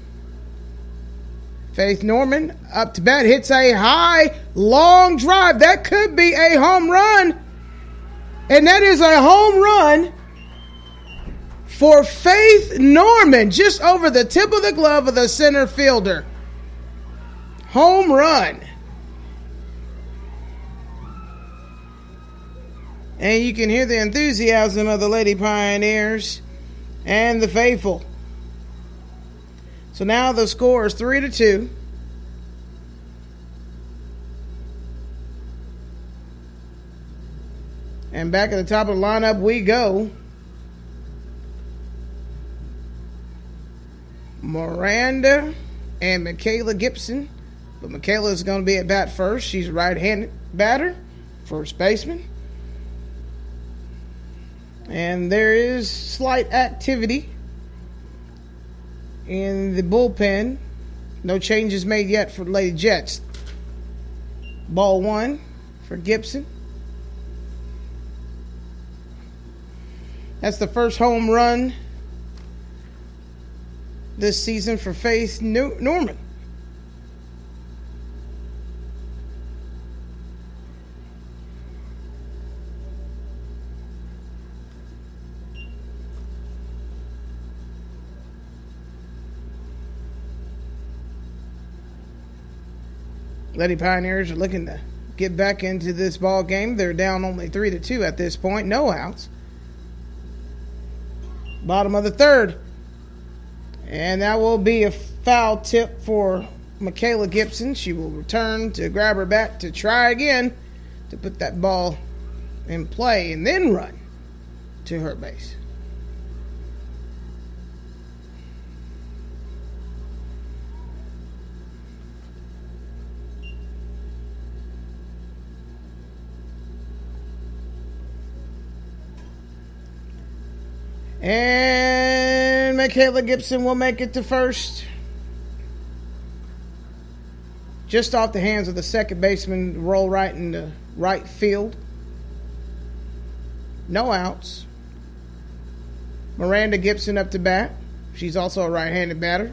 S1: Faith Norman up to bat, hits a high, long drive. That could be a home run. And that is a home run for Faith Norman, just over the tip of the glove of the center fielder. Home run. And you can hear the enthusiasm of the Lady Pioneers and the faithful. So now the score is 3-2. And back at the top of the lineup we go. Miranda and Michaela Gibson. But Michaela is going to be at bat first. She's a right-handed batter, first baseman. And there is slight activity in the bullpen. No changes made yet for the Lady Jets. Ball 1 for Gibson. That's the first home run this season for Faith Norman. Lady Pioneers are looking to get back into this ball game. They're down only 3-2 at this point. No outs. Bottom of the third. And that will be a foul tip for Michaela Gibson. She will return to grab her bat to try again to put that ball in play and then run to her base. And Michaela Gibson will make it to first. Just off the hands of the second baseman, roll right into right field. No outs. Miranda Gibson up to bat. She's also a right-handed batter.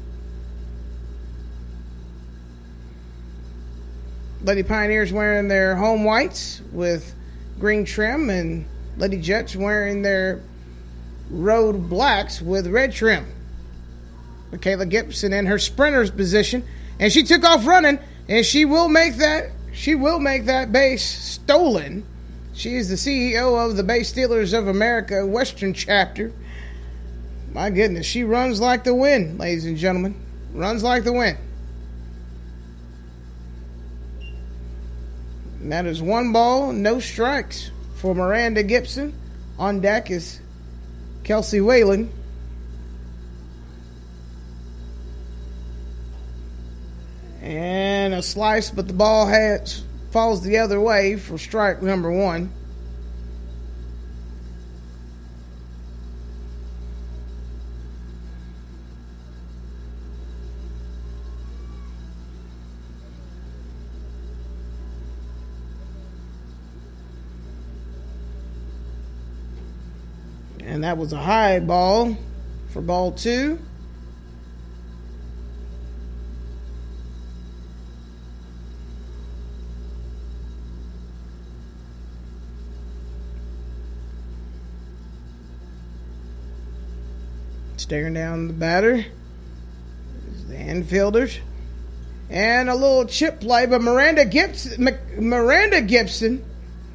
S1: Lady Pioneers wearing their home whites with green trim, and Lady Jets wearing their road blacks with red trim. Michaela Gibson in her sprinter's position, and she took off running, and she will make that base stolen. She is the CEO of the Base Steelers of America Western Chapter. My goodness, she runs like the wind, ladies and gentlemen. Runs like the wind. And that is 1 ball, no strikes for Miranda Gibson. On deck is Kelsey Whalen. And a slice, but the ball falls the other way for strike number 1. And that was a high ball for ball 2. Staring down the batter is the infielders. And a little chip play, but Miranda Gibson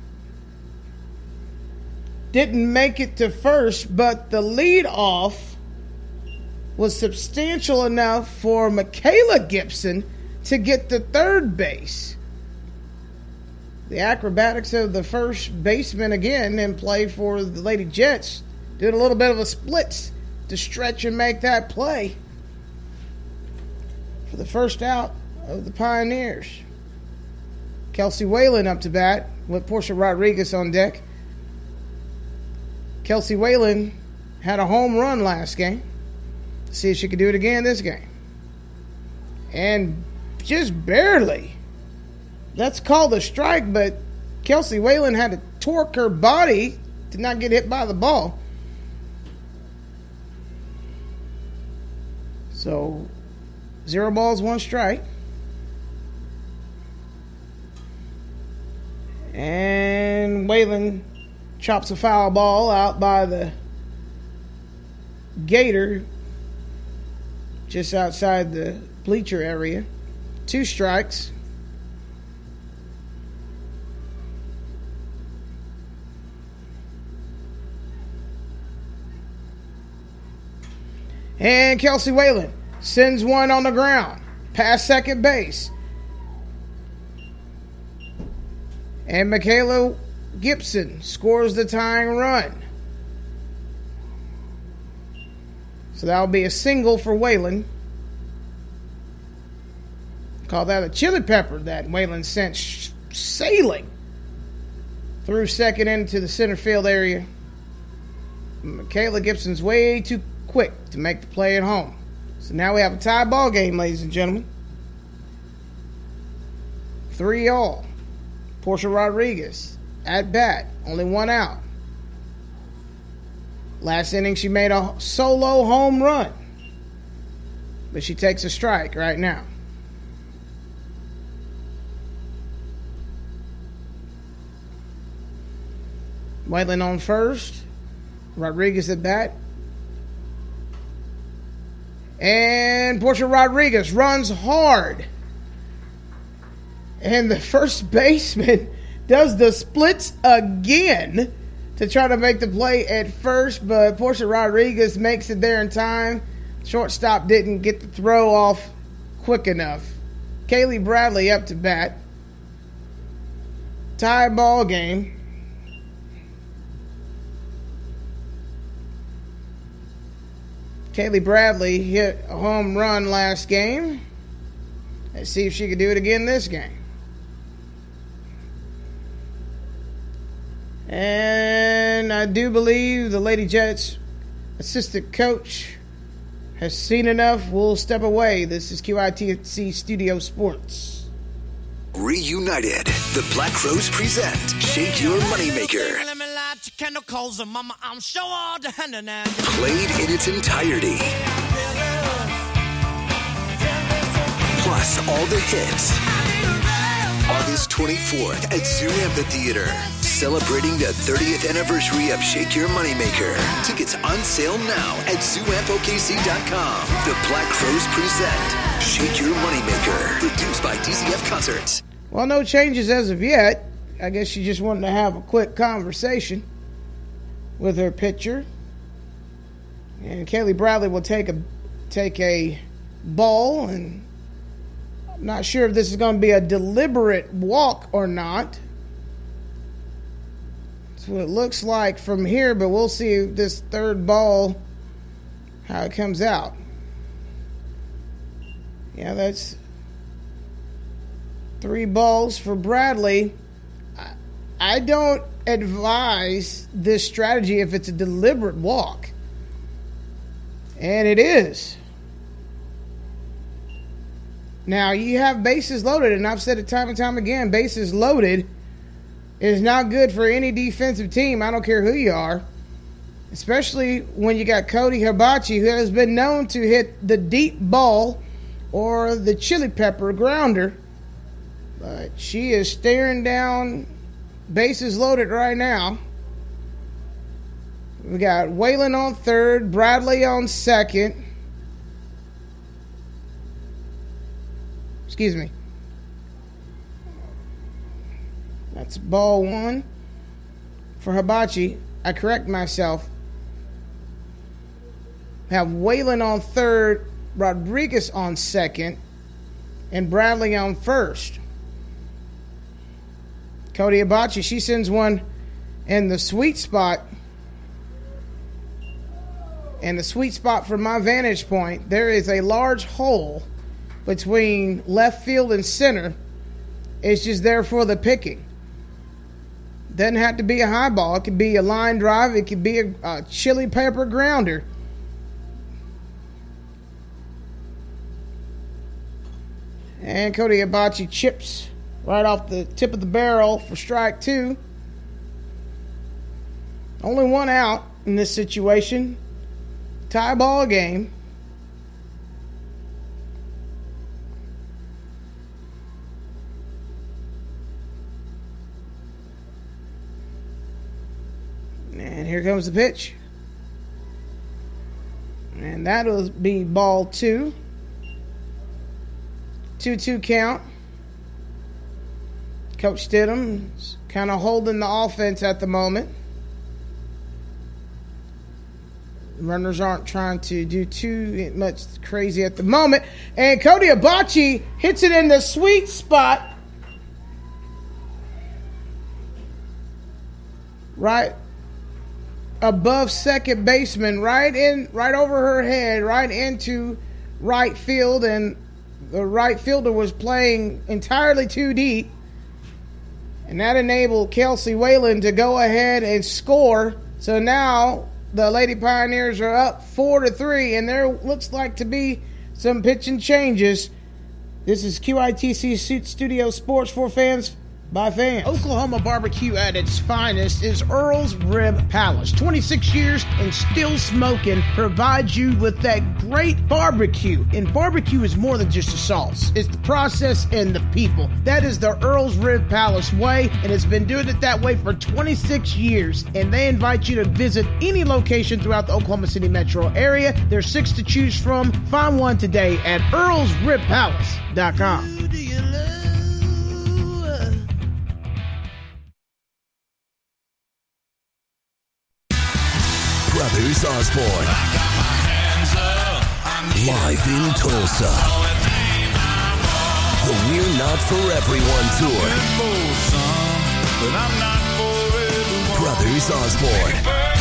S1: didn't make it to first, but the lead off was substantial enough for Michaela Gibson to get to third base. The acrobatics of the first baseman again in play for the Lady Jets. Did a little bit of a splits to stretch and make that play for the first out of the Pioneers. Kelsey Whalen up to bat with Portia Rodriguez on deck. Kelsey Whalen had a home run last game. See if she could do it again this game. And just barely. That's called a strike, but Kelsey Whalen had to torque her body to not get hit by the ball. So, 0 balls, 1 strike. And Whalen chops a foul ball out by the Gator just outside the bleacher area. 2 strikes. And Kelsey Whalen sends one on the ground past second base. And Michaela Gibson scores the tying run. So that'll be a single for Whalen. Call that a chili pepper that Whalen sent sailing through second into the center field area. Michaela Gibson's way too quick to make the play at home. So now we have a tie ball game, ladies and gentlemen. 3-all. Portia Rodriguez at bat, only 1 out. Last inning she made a solo home run, but she takes a strike right now. Whalen on first. Rodriguez at bat. And Portia Rodriguez runs hard. And the first baseman does the splits again to try to make the play at first, but Portia Rodriguez makes it there in time. Shortstop didn't get the throw off quick enough. Kaylee Bradley up to bat. Tie ball game. Kaylee Bradley hit a home run last game. Let's see if she can do it again this game. And I do believe the Lady Jets assistant coach has seen enough. We'll step away. This is QITC Studio Sports.
S2: Reunited, the Black Crows present Shake Your Moneymaker. Played in its entirety. Plus all the hits. August 24th at Zoo Amphitheater. celebrating the 30th anniversary of Shake Your Moneymaker. Tickets on sale now at ZooAmpOKC.com. The Black Crows present Shake Your Moneymaker, produced by DCF Concerts.
S1: Well, no changes as of yet. I guess she just wanted to have a quick conversation with her pitcher. And Kaylee Bradley will take a ball, and I'm not sure if this is going to be a deliberate walk or not. That's what it looks like from here, but we'll see this third ball, how it comes out. Yeah, that's 3 balls for Bradley. I don't advise this strategy if it's a deliberate walk. And it is. Now, you have bases loaded, and I've said it time and time again, bases loaded is not good for any defensive team. I don't care who you are. Especially when you got Cody Hibachi, who has been known to hit the deep ball or the chili pepper grounder. But she is staring down bases loaded right now. We got Whalen on third, Bradley on second. Excuse me. That's ball 1 for Hibachi. I correct myself. Have Whalen on third, Rodriguez on second, and Bradley on first. Cody Hibachi, she sends one in the sweet spot. And the sweet spot from my vantage point, there is a large hole between left field and center. It's just there for the picking. Doesn't have to be a high ball. It could be a line drive. It could be a chili pepper grounder. And Cody Hibachi chips right off the tip of the barrel for strike 2. Only one out in this situation. Tie ball game. And here comes the pitch. And that'll be ball 2. 2-2 count. Coach Stidham's kind of holding the offense at the moment. Runners aren't trying to do too much crazy at the moment. And Cody Hibachi hits it in the sweet spot. Right above second baseman, right over her head, right into right field. And the right fielder was playing entirely too deep. And that enabled Kelsey Whalen to go ahead and score. So now the Lady Pioneers are up 4-3, and there looks like to be some pitching changes. This is QITC Studio Sports for fans by fans. Oklahoma barbecue at its finest is Earl's Rib Palace. 26 years and still smoking provides you with that great barbecue. And barbecue is more than just a sauce. It's the process and the people. That is the Earl's Rib Palace way, and it's been doing it that way for 26 years. And they invite you to visit any location throughout the Oklahoma City metro area. There's 6 to choose from. Find one today at earlsribpalace.com.
S2: Brothers Osborne, live in Tulsa. The We're Not For Everyone tour. Brothers Osborne,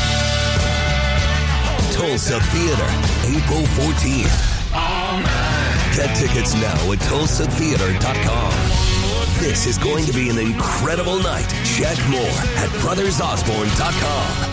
S2: Tulsa Theater, April 14th. Get tickets now at tulsatheater.com. This is going to be an incredible night. Check more at brothersosborne.com.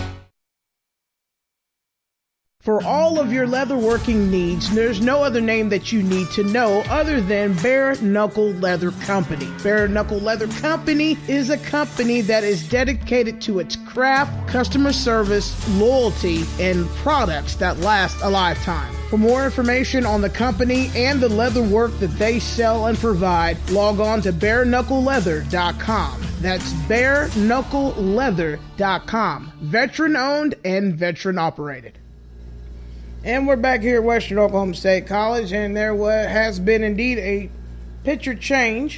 S1: For all of your leatherworking needs, there's no other name that you need to know other than Bareknuckle Leather Company. Bareknuckle Leather Company is a company that is dedicated to its craft, customer service, loyalty, and products that last a lifetime. For more information on the company and the leather work that they sell and provide, log on to bareknuckleleather.com. That's bareknuckleleather.com. Veteran owned and veteran operated. And we're back here at Western Oklahoma State College, and there has been indeed a pitcher change.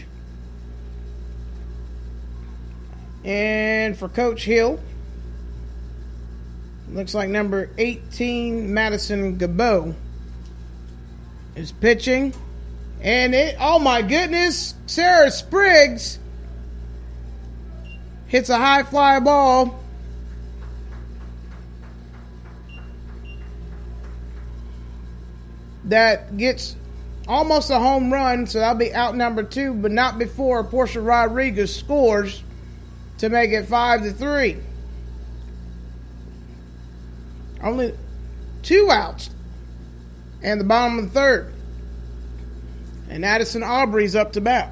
S1: And for Coach Hill, looks like number 18, Madison Gabot, is pitching. And oh my goodness, Sarah Spriggs hits a high fly ball. That gets almost a home run, so that'll be out number 2, but not before Portia Rodriguez scores to make it 5-3. Only 2 outs and the bottom of the third. And Addison Aubrey's up to bat.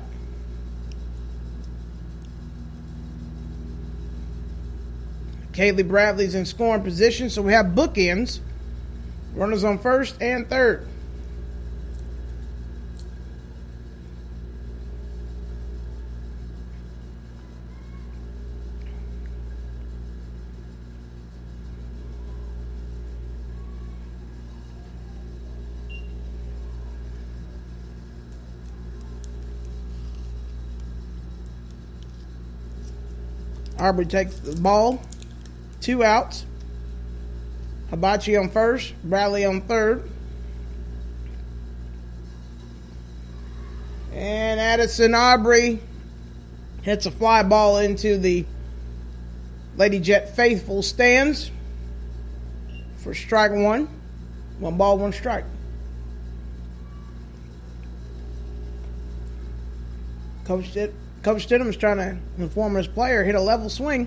S1: Kaylee Bradley's in scoring position, so we have bookends. Runners on first and third. Aubrey takes the ball. 2 outs. Hibachi on first. Bradley on third. And Addison Aubrey hits a fly ball into the Lady Jet faithful stands for strike 1. 1 ball, 1 strike. Coach Stidham is trying to inform his player, hit a level swing.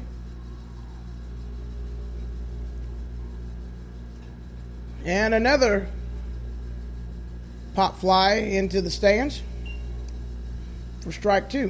S1: And another pop fly into the stands for strike 2.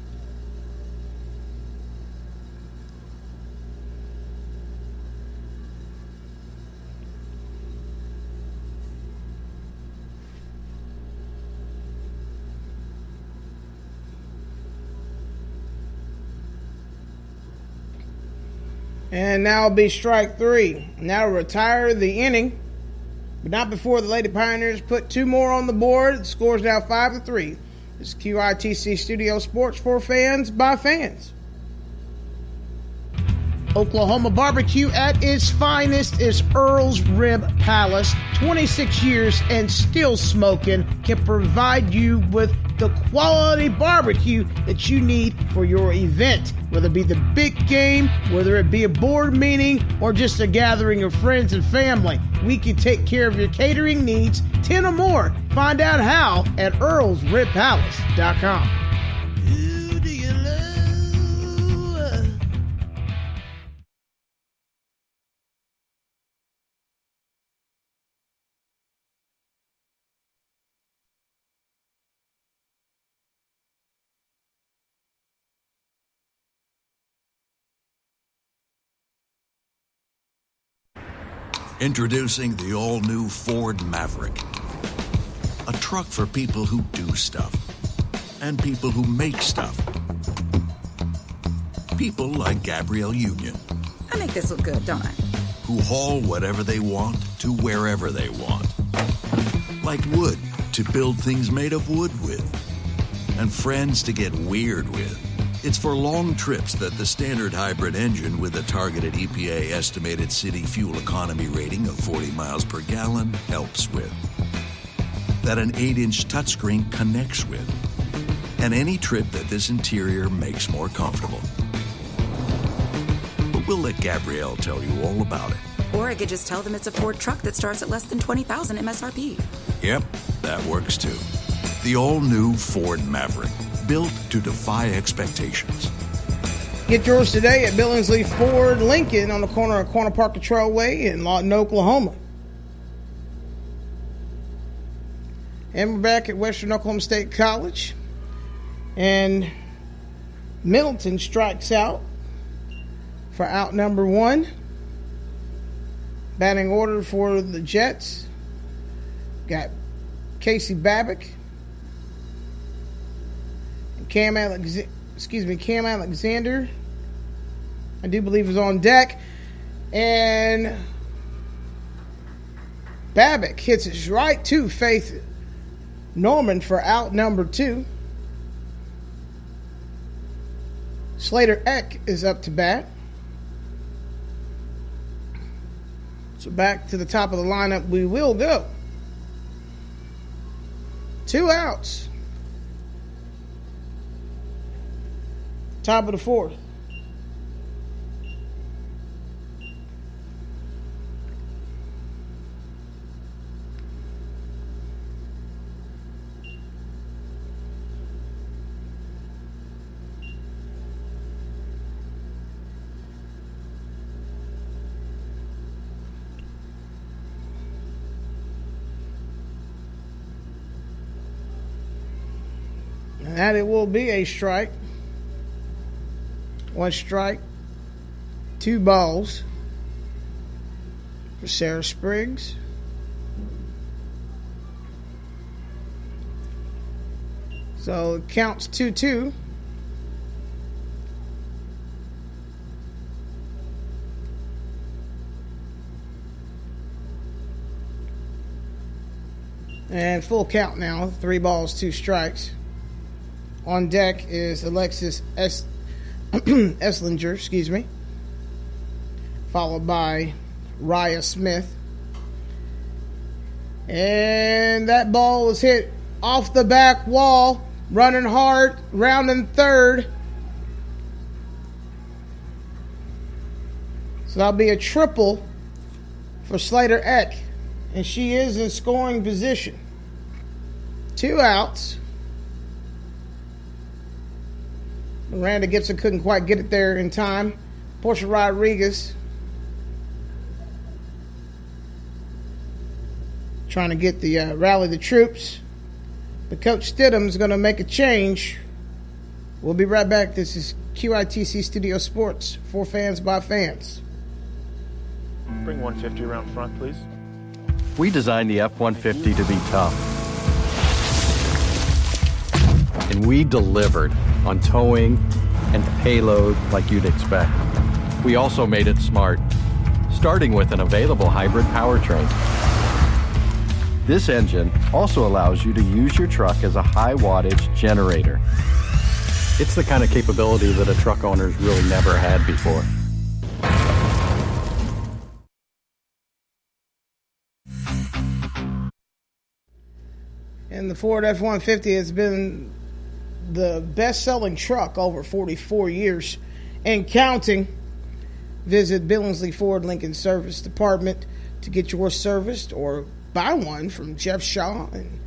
S1: And now it'll be strike 3. Now retire the inning, but not before the Lady Pioneers put 2 more on the board. The score's now 5-3. This is QITC Studio Sports for fans by fans. Oklahoma barbecue at its finest is Earl's Rib Palace. 26 years and still smoking, can provide you with the quality barbecue that you need for your event. Whether it be the big game, whether it be a board meeting, or just a gathering of friends and family, we can take care of your catering needs, 10 or more. Find out how at earlsribpalace.com. Who do you love?
S5: Introducing the all-new Ford Maverick. A truck for people who do stuff. And people who make stuff. People like Gabrielle Union.
S6: I make this look good, don't I?
S5: Who haul whatever they want to wherever they want. Like wood to build things made of wood with. And friends to get weird with. It's for long trips that the standard hybrid engine with a targeted EPA estimated city fuel economy rating of 40 miles per gallon helps with. That an 8-inch touchscreen connects with. And any trip that this interior makes more comfortable. But we'll let Gabrielle tell you all about it.
S6: Or I could just tell them it's a Ford truck that starts at less than $20,000 MSRP.
S5: Yep, that works too. The all-new Ford Maverick. Built to defy expectations.
S1: Get yours today at Billingsley Ford Lincoln on the corner of Corner Park and Trailway in Lawton, Oklahoma. And we're back at Western Oklahoma State College. And Middleton strikes out for out number 1. Batting order for the Jets. Got Casey Babbitt. Cam Cam Alexander, I do believe, is on deck. And Babbitt hits it right to Faith Norman for out number 2. Slater Eck is up to bat. So back to the top of the lineup we will go. 2 outs. Top of the 4th. And that it will be a strike. 1 strike, 2 balls for Sarah Spriggs. So it counts 2-2. And full count now, 3 balls, 2 strikes. On deck is Alexis Esslinger, followed by Raya Smith. And that ball was hit off the back wall, running hard, rounding third. So that'll be a triple for Slater Eck, and she is in scoring position. 2 outs. Miranda Gibson couldn't quite get it there in time. Portia Rodriguez trying to get the rally the troops. But Coach Stidham's going to make a change. We'll be right back. This is QITC Studio Sports, for fans by fans.
S7: Bring 150 around front, please.
S8: We designed the F-150 to be tough. And we delivered on towing and payload like you'd expect. We also made it smart, starting with an available hybrid powertrain. This engine also allows you to use your truck as a high wattage generator. It's the kind of capability that a truck owner's really never had before.
S1: And the Ford F-150 has been the best-selling truck over 44 years and counting. Visit Billingsley Ford Lincoln Service Department to get yours serviced or buy one from Jeff Shaw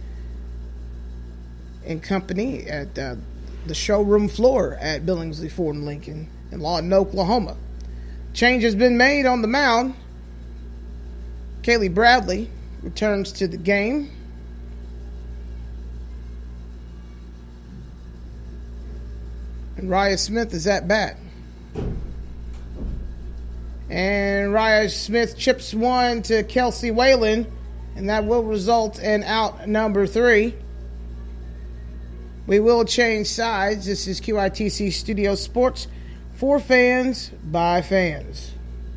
S1: and company at the showroom floor at Billingsley Ford and Lincoln in Lawton, Oklahoma. Change has been made on the mound. Kaylee Bradley returns to the game. And Raya Smith is at bat. And Raya Smith chips one to Kelsey Whalen, and that will result in out number 3. We will change sides. This is QITC Studio Sports, for fans by fans.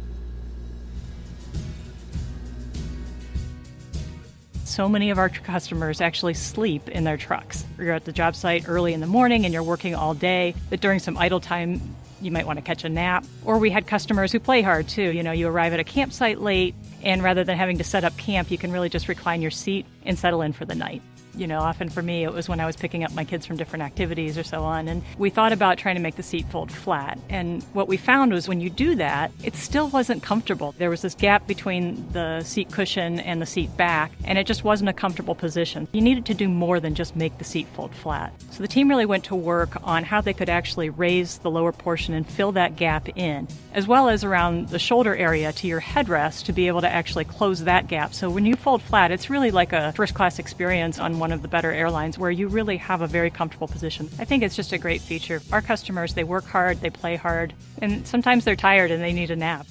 S9: So many of our customers actually sleep in their trucks. You're at the job site early in the morning and you're working all day, but during some idle time, you might want to catch a nap. Or we had customers who play hard too. You know, you arrive at a campsite late, and rather than having to set up camp, you can really just recline your seat and settle in for the night. You know, often for me, it was when I was picking up my kids from different activities or so on. And we thought about trying to make the seat fold flat. And what we found was when you do that, it still wasn't comfortable. There was this gap between the seat cushion and the seat back, and it just wasn't a comfortable position. You needed to do more than just make the seat fold flat. So the team really went to work on how they could actually raise the lower portion and fill that gap in, as well as around the shoulder area to your headrest to be able to actually close that gap. So when you fold flat, it's really like a first-class experience on one of the better airlines where you really have a very comfortable position. I think it's just a great feature. Our customers, they work hard, they play hard, and sometimes they're tired and they need a nap.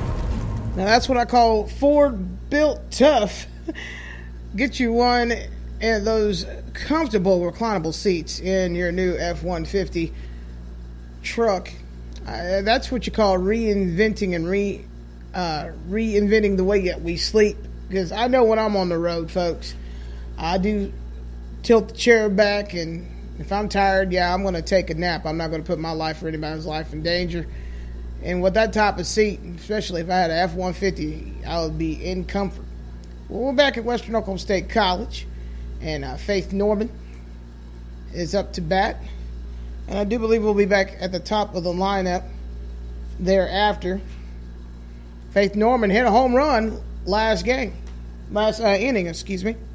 S1: Now that's what I call Ford built tough. Get you one and those comfortable reclinable seats in your new F-150 truck. That's what you call reinventing and reinventing the way that we sleep. Because I know when I'm on the road, folks, I do tilt the chair back, and if I'm tired, I'm going to take a nap. I'm not going to put my life or anybody's life in danger. And with that type of seat, especially if I had an F-150, I would be in comfort. Well, we're back at Western Oklahoma State College, and Faith Norman is up to bat. And I do believe we'll be back at the top of the lineup thereafter. Faith Norman hit a home run last inning, excuse me.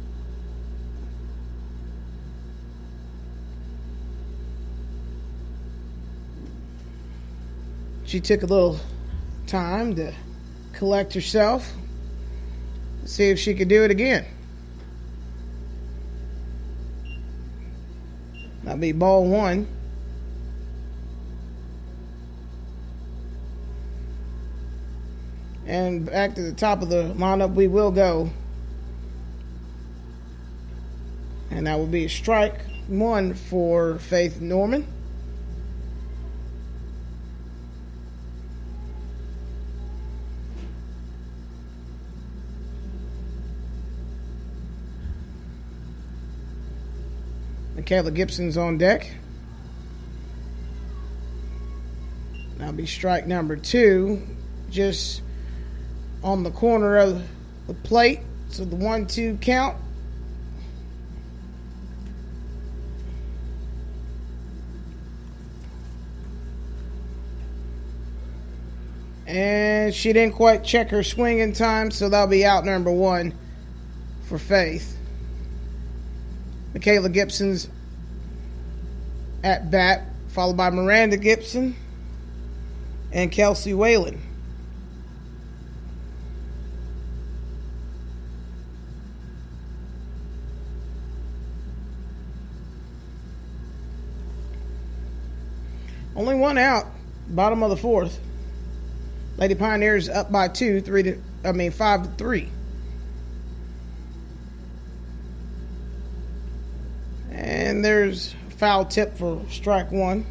S1: She took a little time to collect herself, see if she could do it again. That'll be ball one. And back to the top of the lineup we will go. And that will be a strike one for Faith Norman. Michaela Gibson's on deck. That'll be strike number two, just on the corner of the plate. So the 1-2 count. And she didn't quite check her swing in time, so that'll be out number one for Faith. Michaela Gibson's at bat, followed by Miranda Gibson and Kelsey Whalen. Only one out, bottom of the fourth. Lady Pioneers up by 5-3. And there's a foul tip for strike one.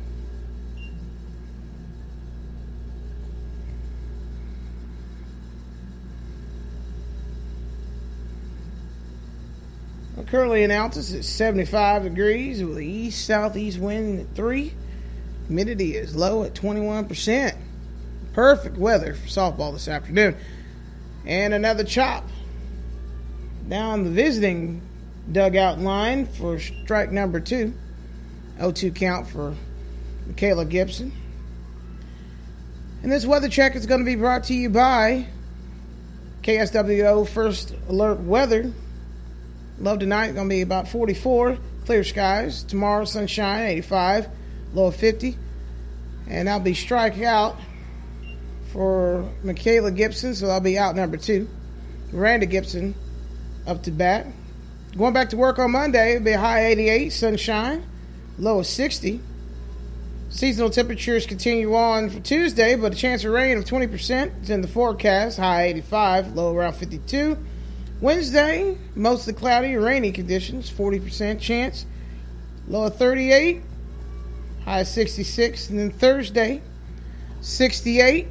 S1: Well, currently in ounces, it's 75 degrees with an east-southeast wind at 3. Humidity is low at 21%. Perfect weather for softball this afternoon. And another chop down the visiting dugout line for strike number two. 0-2 count for Michaela Gibson. And this weather check is going to be brought to you by KSWO First Alert Weather. Low tonight going to be about 44. Clear skies. Tomorrow sunshine, 85. Low of 50. And that'll be strike out for Michaela Gibson, so that'll be out number two. Miranda Gibson up to bat. Going back to work on Monday, it'll be a high 88, sunshine, low of 60. Seasonal temperatures continue on for Tuesday, but a chance of rain of 20% is in the forecast, high 85, low around 52. Wednesday, mostly cloudy and rainy conditions, 40% chance, low of 38, high 66. And then Thursday, 68.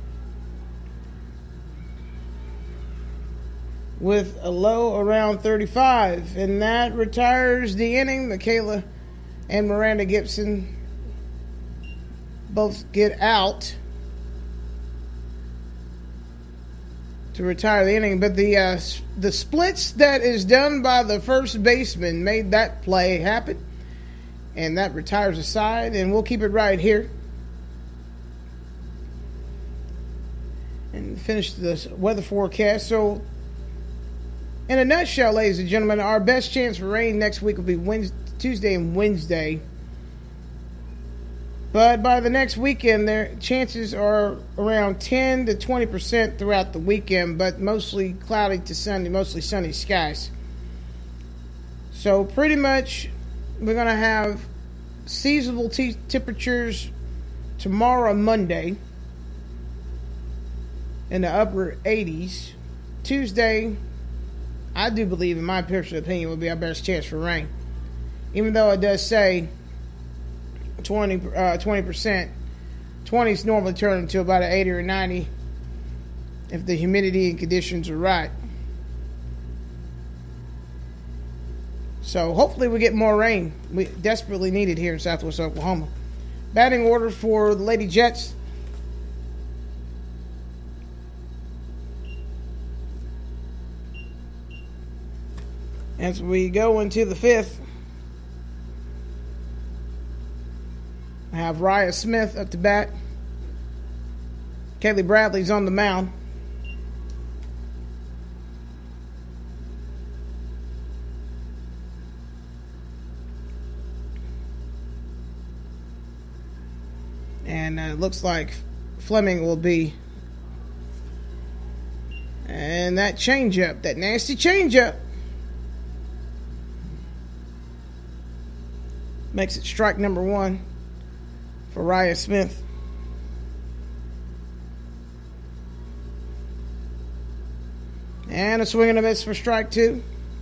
S1: With a low around 35. And that retires the inning. Michaela and Miranda Gibson both get out to retire the inning. But the splits that is done by the first baseman made that play happen. And that retires the side. And we'll keep it right here. And finish the weather forecast. So, in a nutshell, ladies and gentlemen, our best chance for rain next week will be Tuesday and Wednesday. But by the next weekend, their chances are around 10 to 20% throughout the weekend, but mostly cloudy to sunny, mostly sunny skies. So pretty much we're going to have seasonable temperatures tomorrow, Monday, in the upper 80s. Tuesday, I do believe, in my personal opinion, would be our best chance for rain. Even though it does say 20%. 20s normally turn into about an 80 or 90 if the humidity and conditions are right. So hopefully we get more rain. We desperately need it here in Southwest Oklahoma. Batting order for the Lady Jets. As we go into the fifth, I have Raya Smith up to bat. Kaylee Bradley's on the mound. And it looks like Fleming will be. And that changeup, that nasty changeup, makes it strike number one for Raya Smith. And a swing and a miss for strike two.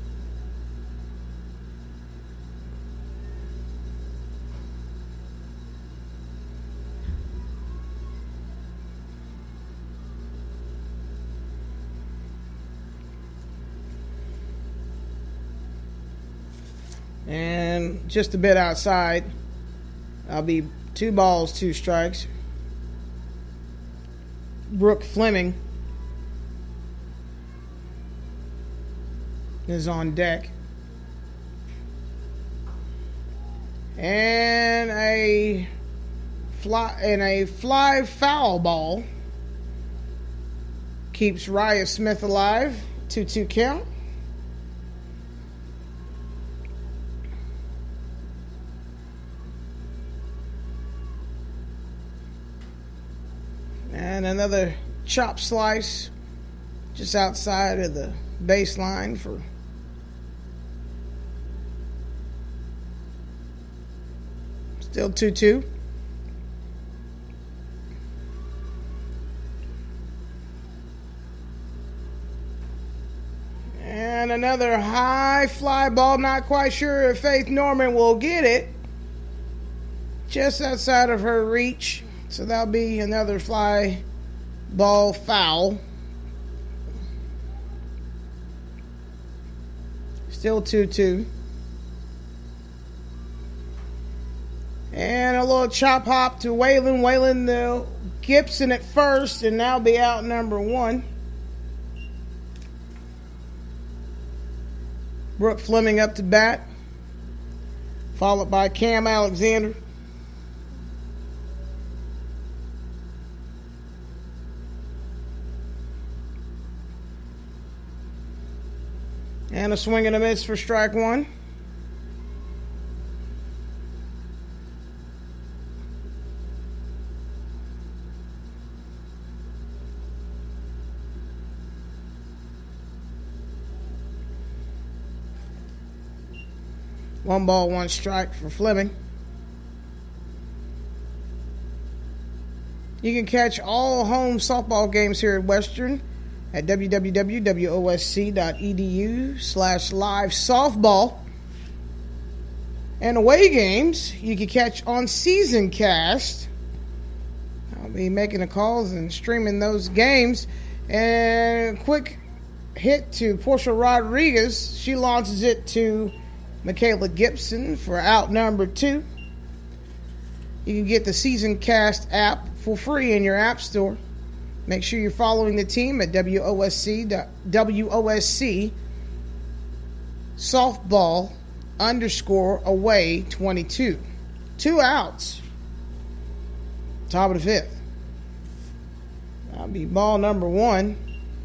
S1: And just a bit outside. I'll be 2 balls, 2 strikes. Brooke Fleming is on deck. And a fly foul ball keeps Raya Smith alive. 2-2 count. And another chop slice just outside of the baseline for still 2-2. And another high fly ball. Not quite sure if Faith Norman will get it. Just outside of her reach. So that'll be another fly ball foul. Still 2-2. And a little chop hop to Waylon. Waylon Gibson at first, and now be out number one. Brooke Fleming up to bat, followed by Cam Alexander. And a swing and a miss for strike one. One ball, one strike for Fleming. You can catch all home softball games here at Western at www.wosc.edu/live softball. And away games you can catch on Season Cast. I'll be making the calls and streaming those games. And quick hit to Portia Rodriguez. She launches it to Michaela Gibson for out number 2. You can get the Season Cast app for free in your app store. Make sure you're following the team at WOSC softball _ away 22. 2 outs. Top of the 5th. That'll be ball number 1.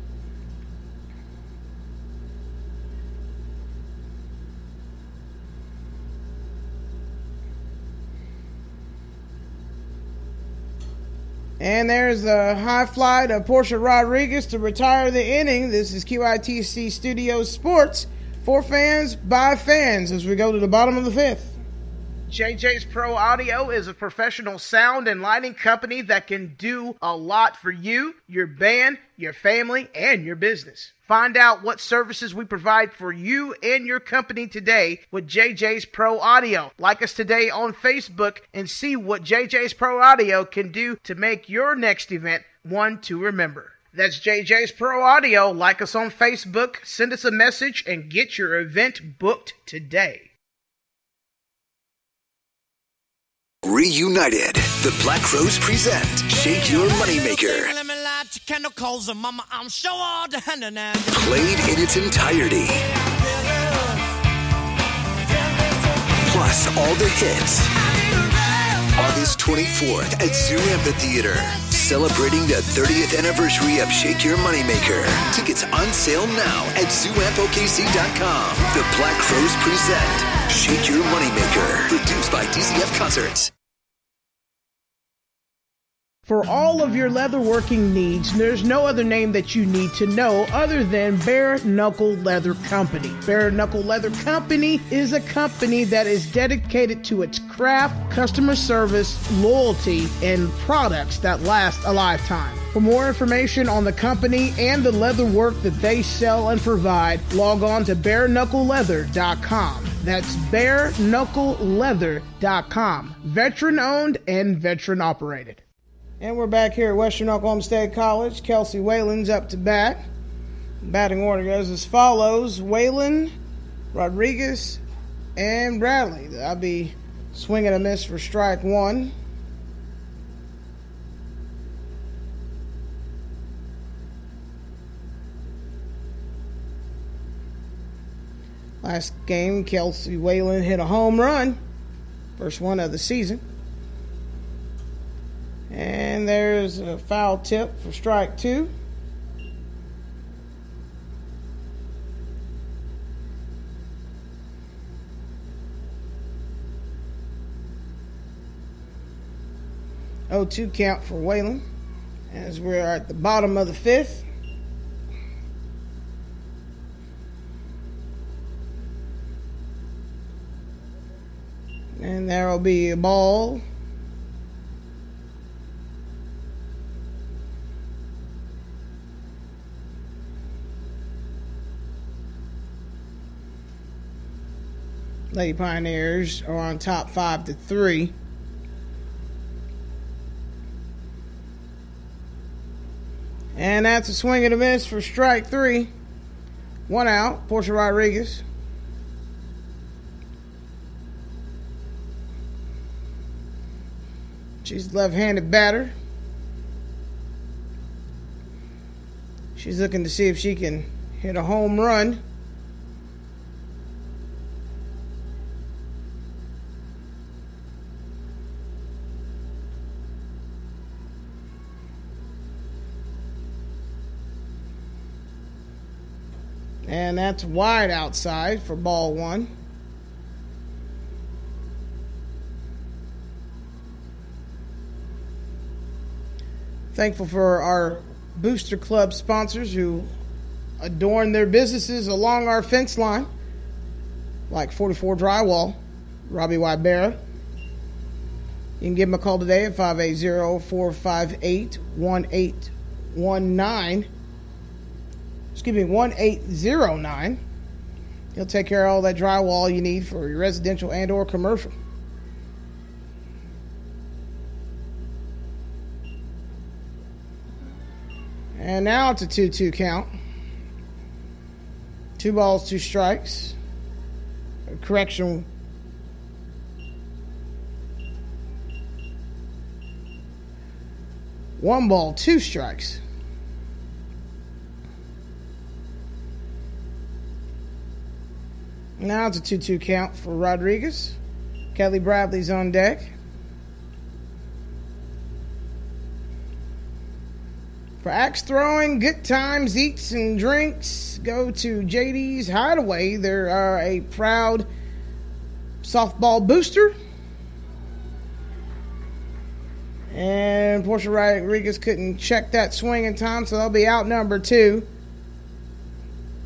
S1: And there's a high fly to Portia Rodriguez to retire the inning. This is QITC Studios Sports for fans by fans as we go to the bottom of the 5th. JJ's Pro Audio is a professional sound and lighting company that can do a lot for you, your band, your family, and your business. Find out what services we provide for you and your company today with JJ's Pro Audio. Like us today on Facebook and see what JJ's Pro Audio can do to make your next event one to remember. That's JJ's Pro Audio. Like us on Facebook, send us a message, and get your event booked today.
S2: Reunited, the Black Crowes present Shake Your Moneymaker. Played in its entirety. Plus all the hits. August 24th at Zoo Amphitheater. Celebrating the 30th anniversary of Shake Your Moneymaker. Tickets on sale now at ZooAmpOKC.com. The Black Crowes present Shake Your Moneymaker. Produced by DCF Concerts.
S1: For all of your leatherworking needs, there's no other name that you need to know other than Bareknuckle Leather Company. Bareknuckle Leather Company is a company that is dedicated to its craft, customer service, loyalty, and products that last a lifetime. For more information on the company and the leather work that they sell and provide, log on to bareknuckleleather.com. That's bareknuckleleather.com. Veteran owned and veteran operated. And we're back here at Western Oklahoma State College. Kelsey Whalen's up to bat. Batting order goes as follows: Whalen, Rodriguez, and Bradley. I'll be swinging a miss for strike one. Last game, Kelsey Whalen hit a home run. First one of the season. And there's a foul tip for strike two. Oh, 2 count for Whalen as we're at the bottom of the fifth. And there will be a ball. Lady Pioneers are on top 5-3. And that's a swing and a miss for strike three. 1 out, Portia Rodriguez. She's a left-handed batter. She's looking to see if she can hit a home run. And that's wide outside for ball one. Thankful for our Booster Club sponsors who adorn their businesses along our fence line, like 44 Drywall, Robbie Wybera. You can give them a call today at 580-458-1819. Excuse me, 1809. He'll take care of all that drywall you need for your residential and or commercial. And now it's a 2-2 count. 2 balls, 2 strikes. Correction. One ball, 2 strikes. Now it's a 2-2 count for Rodriguez. Kelly Bradley's on deck. For axe throwing, good times, eats, and drinks, go to JD's Hideaway. They are a proud softball booster. And Portia Rodriguez couldn't check that swing in time, so they'll be out number 2.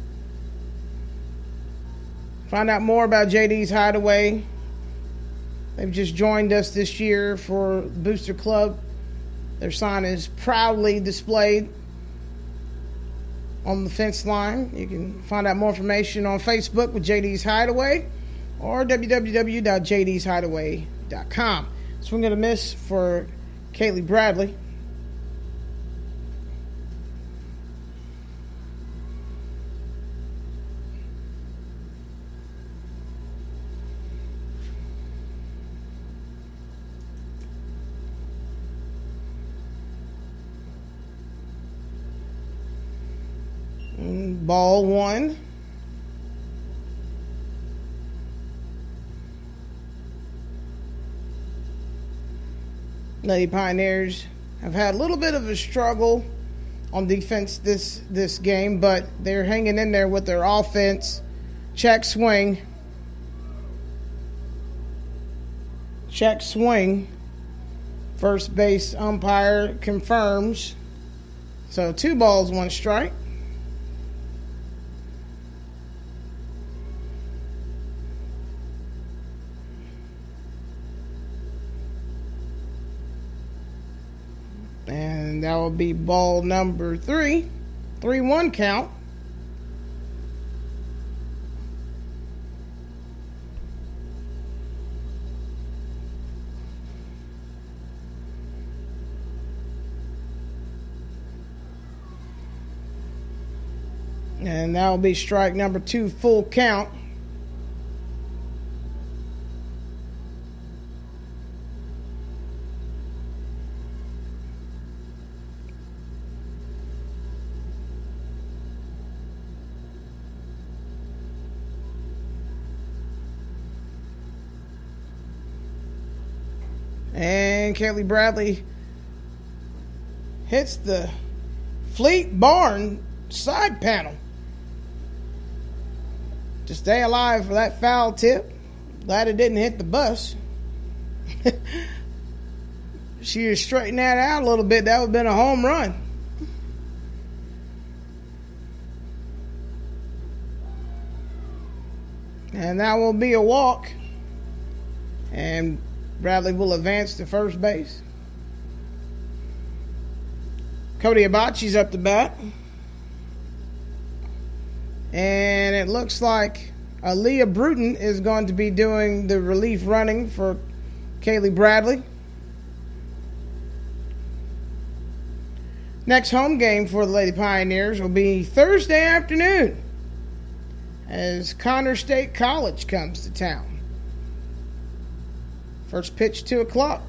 S1: Find out more about JD's Hideaway They've just joined us this year for the Booster Club. Their sign is proudly displayed on the fence line. You can find out more information on Facebook with JD's Hideaway or www.jdshideaway.com. Swing and a miss for Kaylee Bradley. Ball one. Lady Pioneers have had a little bit of a struggle on defense this game, but they're hanging in there with their offense. Check swing. Check swing. First base umpire confirms. So 2 balls, 1 strike. And that will be ball number 3. 3-1 count. And that will be strike number 2, full count. And Kaylee Bradley hits the Fleet Barn side panel to stay alive for that foul tip. Glad it didn't hit the bus. She just straightened that out a little bit. That would have been a home run. And that will be a walk. And Bradley will advance to first base. Cody Abachi's up to bat. And it looks like Aaliyah Bruton is going to be doing the relief running for Kaylee Bradley. Next home game for the Lady Pioneers will be Thursday afternoon as Connor State College comes to town. First pitch, 2 o'clock.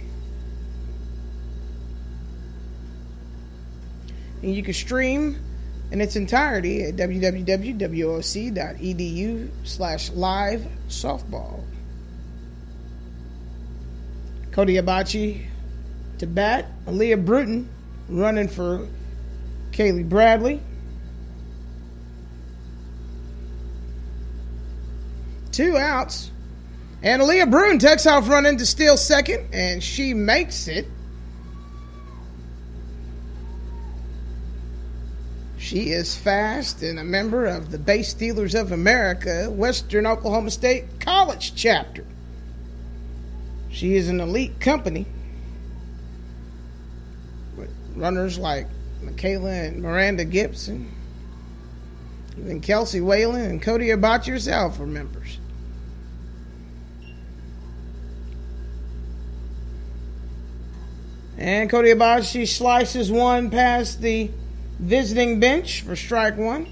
S1: And you can stream in its entirety at www.wosc.edu/live softball. Cody Abachi to bat. Aaliyah Bruton running for Kaylee Bradley. 2 outs. And Aaliyah Bruton takes off running to steal second, and she makes it. She is fast and a member of the Base Steelers of America, Western Oklahoma State College chapter. She is an elite company with runners like Michaela and Miranda Gibson. Even Kelsey Whalen and Cody Abachi herself are members. And Cody Abachi slices one past the visiting bench for strike 1.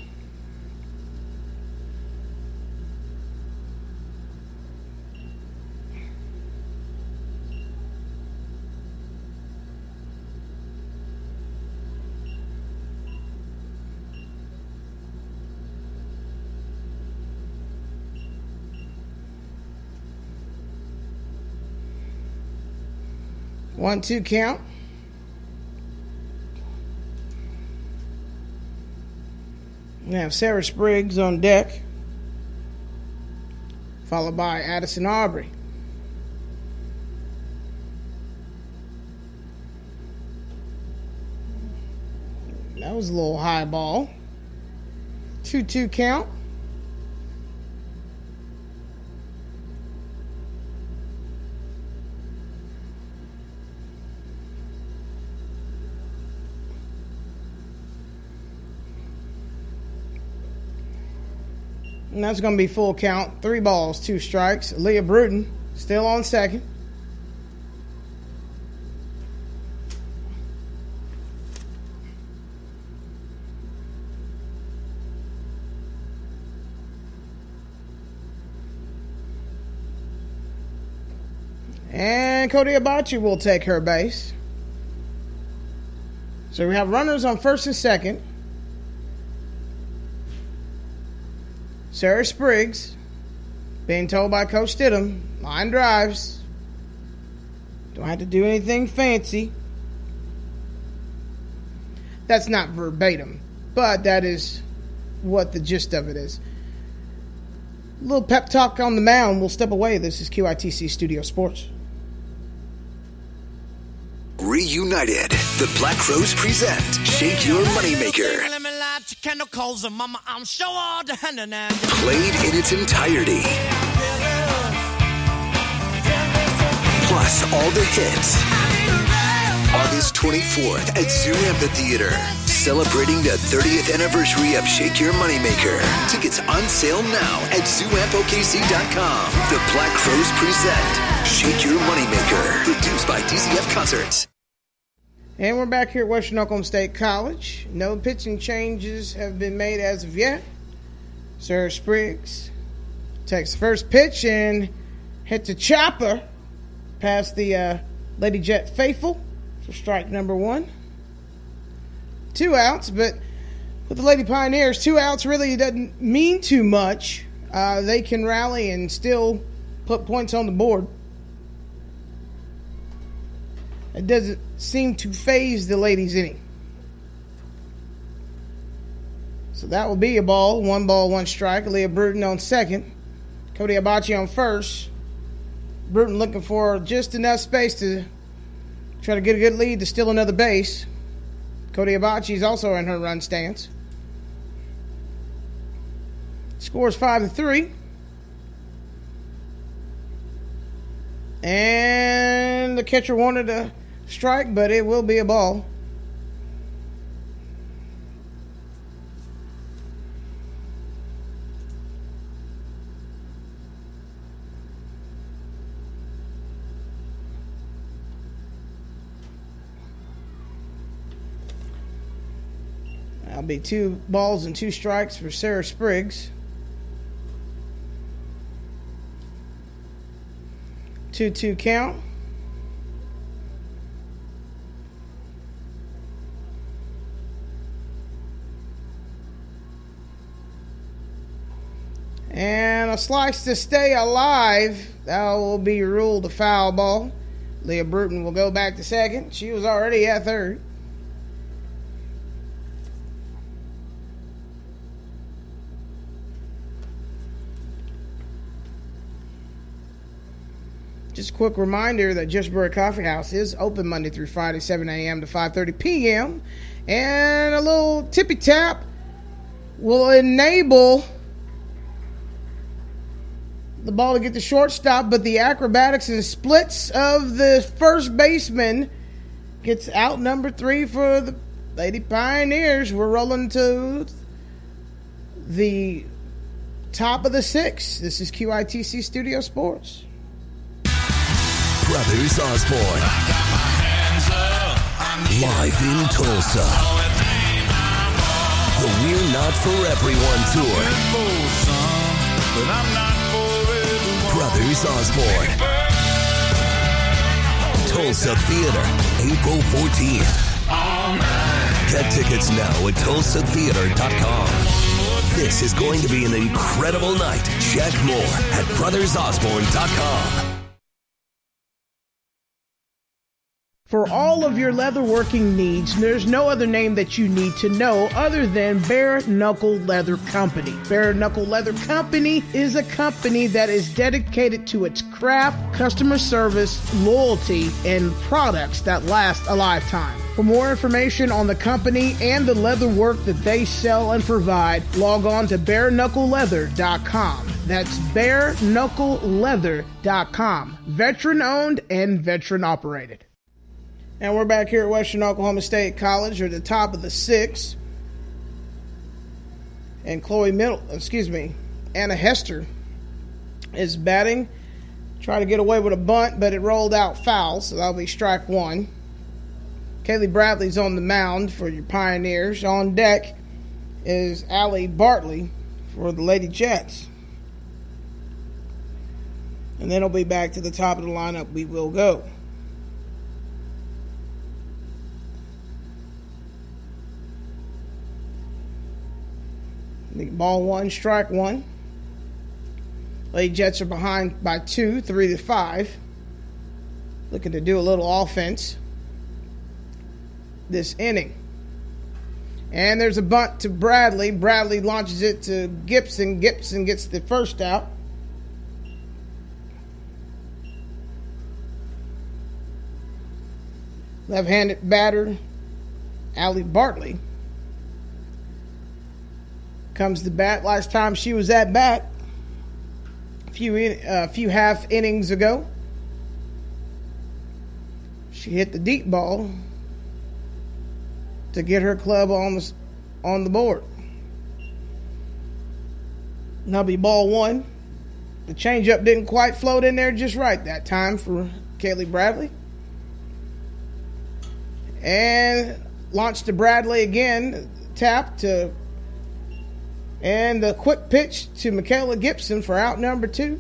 S1: One, 2 count. We have Sarah Spriggs on deck, followed by Addison Aubrey. That was a little high ball. 2-2 count. And that's going to be full count. 3 balls, 2 strikes. Leah Bruton still on second. And Cody Abachi will take her base. So we have runners on first and second. Sarah Spriggs being told by Coach Stidham, line drives. Don't have to do anything fancy. That's not verbatim, but that is what the gist of it is. A little pep talk on the mound. We'll step away. This is QITC Studio Sports.
S2: Reunited, the Black Crows present Shake Your Moneymaker. Played in its entirety. Plus all the hits. August 24th at Zoo Amphitheater. Celebrating the 30th anniversary of Shake Your Moneymaker. Tickets on sale now at ZooAmpOKC.com. The Black Crows present Shake Your Moneymaker. Produced by DCF Concerts.
S1: And we're back here at Western Oklahoma State College. No pitching changes have been made as of yet. Sarah Spriggs takes the first pitch and hits a chopper past the Lady Jet Faithful for strike number 1. 2 outs, but with the Lady Pioneers, 2 outs really doesn't mean too much. They can rally and still put points on the board. It doesn't seem to phase the ladies any. So that will be a ball. 1 ball, 1 strike. Leah Bruton on second. Cody Abachi on first. Bruton looking for just enough space to try to get a good lead to steal another base. Cody Abachi is also in her run stance. Scores 5-3. And the catcher wanted a strike, but it will be a ball. That'll be 2 balls and 2 strikes for Sarah Spriggs. 2-2 count. And a slice to stay alive. That will be ruled a foul ball. Leah Bruton will go back to second. She was already at third. Just a quick reminder that Justbury Coffee House is open Monday through Friday, 7 a.m. to 5:30 p.m. And a little tippy tap will enable the ball to get the shortstop, but the acrobatics and splits of the first baseman gets out number 3 for the Lady Pioneers. We're rolling to the top of the 6th. This is QITC Studio Sports.
S2: Brothers Osborne. Live in Tulsa. The We're Not For Everyone Tour. Brothers Osborne. Tulsa Theater, April 14th. Get tickets now at TulsaTheater.com. This is going to be an incredible night. Check more at BrothersOsborne.com.
S1: For all of your leatherworking needs, there's no other name that you need to know other than Bareknuckle Leather Company. Bareknuckle Leather Company is a company that is dedicated to its craft, customer service, loyalty, and products that last a lifetime. For more information on the company and the leather work that they sell and provide, log on to bareknuckleleather.com. That's bareknuckleleather.com. Veteran owned and veteran operated. And we're back here at Western Oklahoma State College, or the top of the 6th. And Anna Hester is batting. Try to get away with a bunt, but it rolled out foul, so that'll be strike one. Kaylee Bradley's on the mound for your Pioneers. On deck is Allie Bartley for the Lady Jets. And then it'll be back to the top of the lineup. We will go. Ball one, strike one. Lady Jets are behind by 2, 3-5. Looking to do a little offense this inning. And there's a bunt to Bradley. Bradley launches it to Gibson. Gibson gets the first out. Left-handed batter, Allie Bartley, comes to bat. Last time she was at bat, a few half innings ago, she hit the deep ball to get her club on the board. That'll be ball one. The changeup didn't quite float in there just right that time for Kaylee Bradley. And launched to Bradley again, tap to, and the quick pitch to Michaela Gibson for out number 2.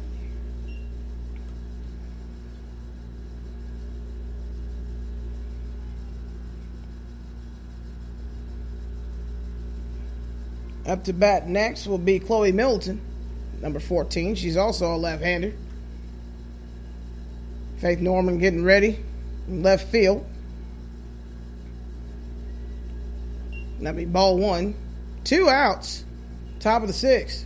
S1: Up to bat next will be Chloe Middleton, number 14. She's also a left-hander. Faith Norman getting ready in left field. That'll be ball one. 2 outs. Top of the 6th.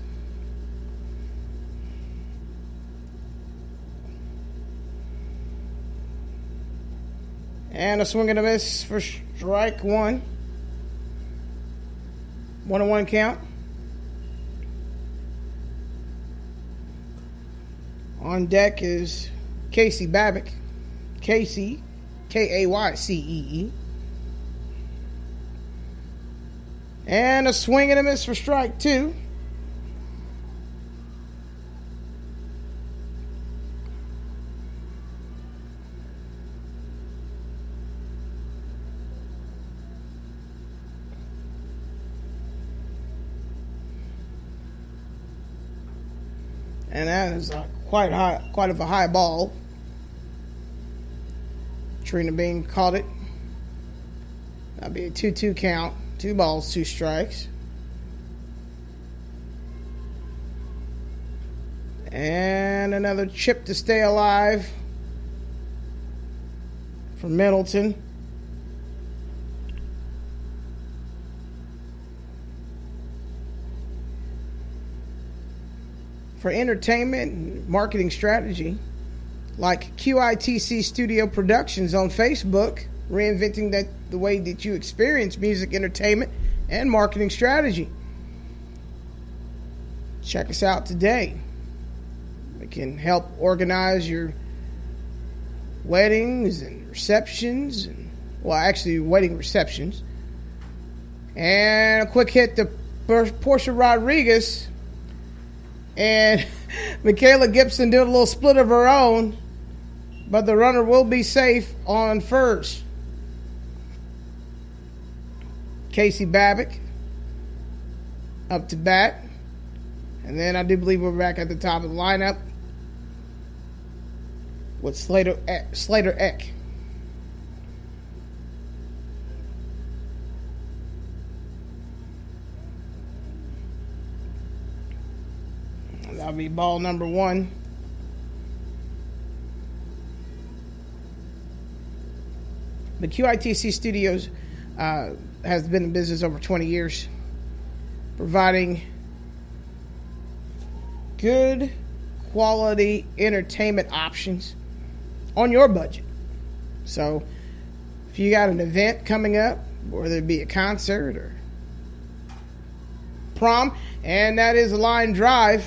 S1: And a swing and a miss for strike one. 1-1 count. On deck is Casey Babbitt. Casey, Kaycee. And a swing and a miss for strike 2. And that is quite of a high ball. Trina Bean caught it. That'll be a 2-2 count. 2 balls, 2 strikes. And another chip to stay alive for Middleton. For entertainment and marketing strategy, like QITC Studio Productions on Facebook, reinventing the way that you experience music, entertainment, and marketing strategy. Check us out today. We can help organize your weddings and receptions, wedding receptions. And a quick hit to Portia Rodriguez. And Michaela Gibson did a little split of her own, but the runner will be safe on first. Casey Babbitt up to bat. And then I do believe we're back at the top of the lineup with Slater Eck. That'll be ball number 1. The QITC Studios has been in business over 20 years, providing good quality entertainment options on your budget. So if you got an event coming up, whether it be a concert or prom, and that is a line drive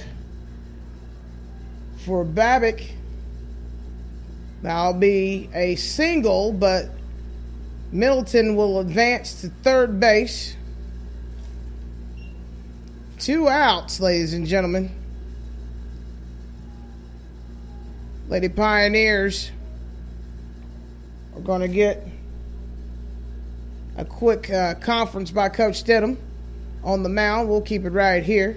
S1: for Babbitt, that'll be a single, but Middleton will advance to third base. 2 outs, ladies and gentlemen. Lady Pioneers are going to get a quick conference by Coach Stidham on the mound. We'll keep it right here.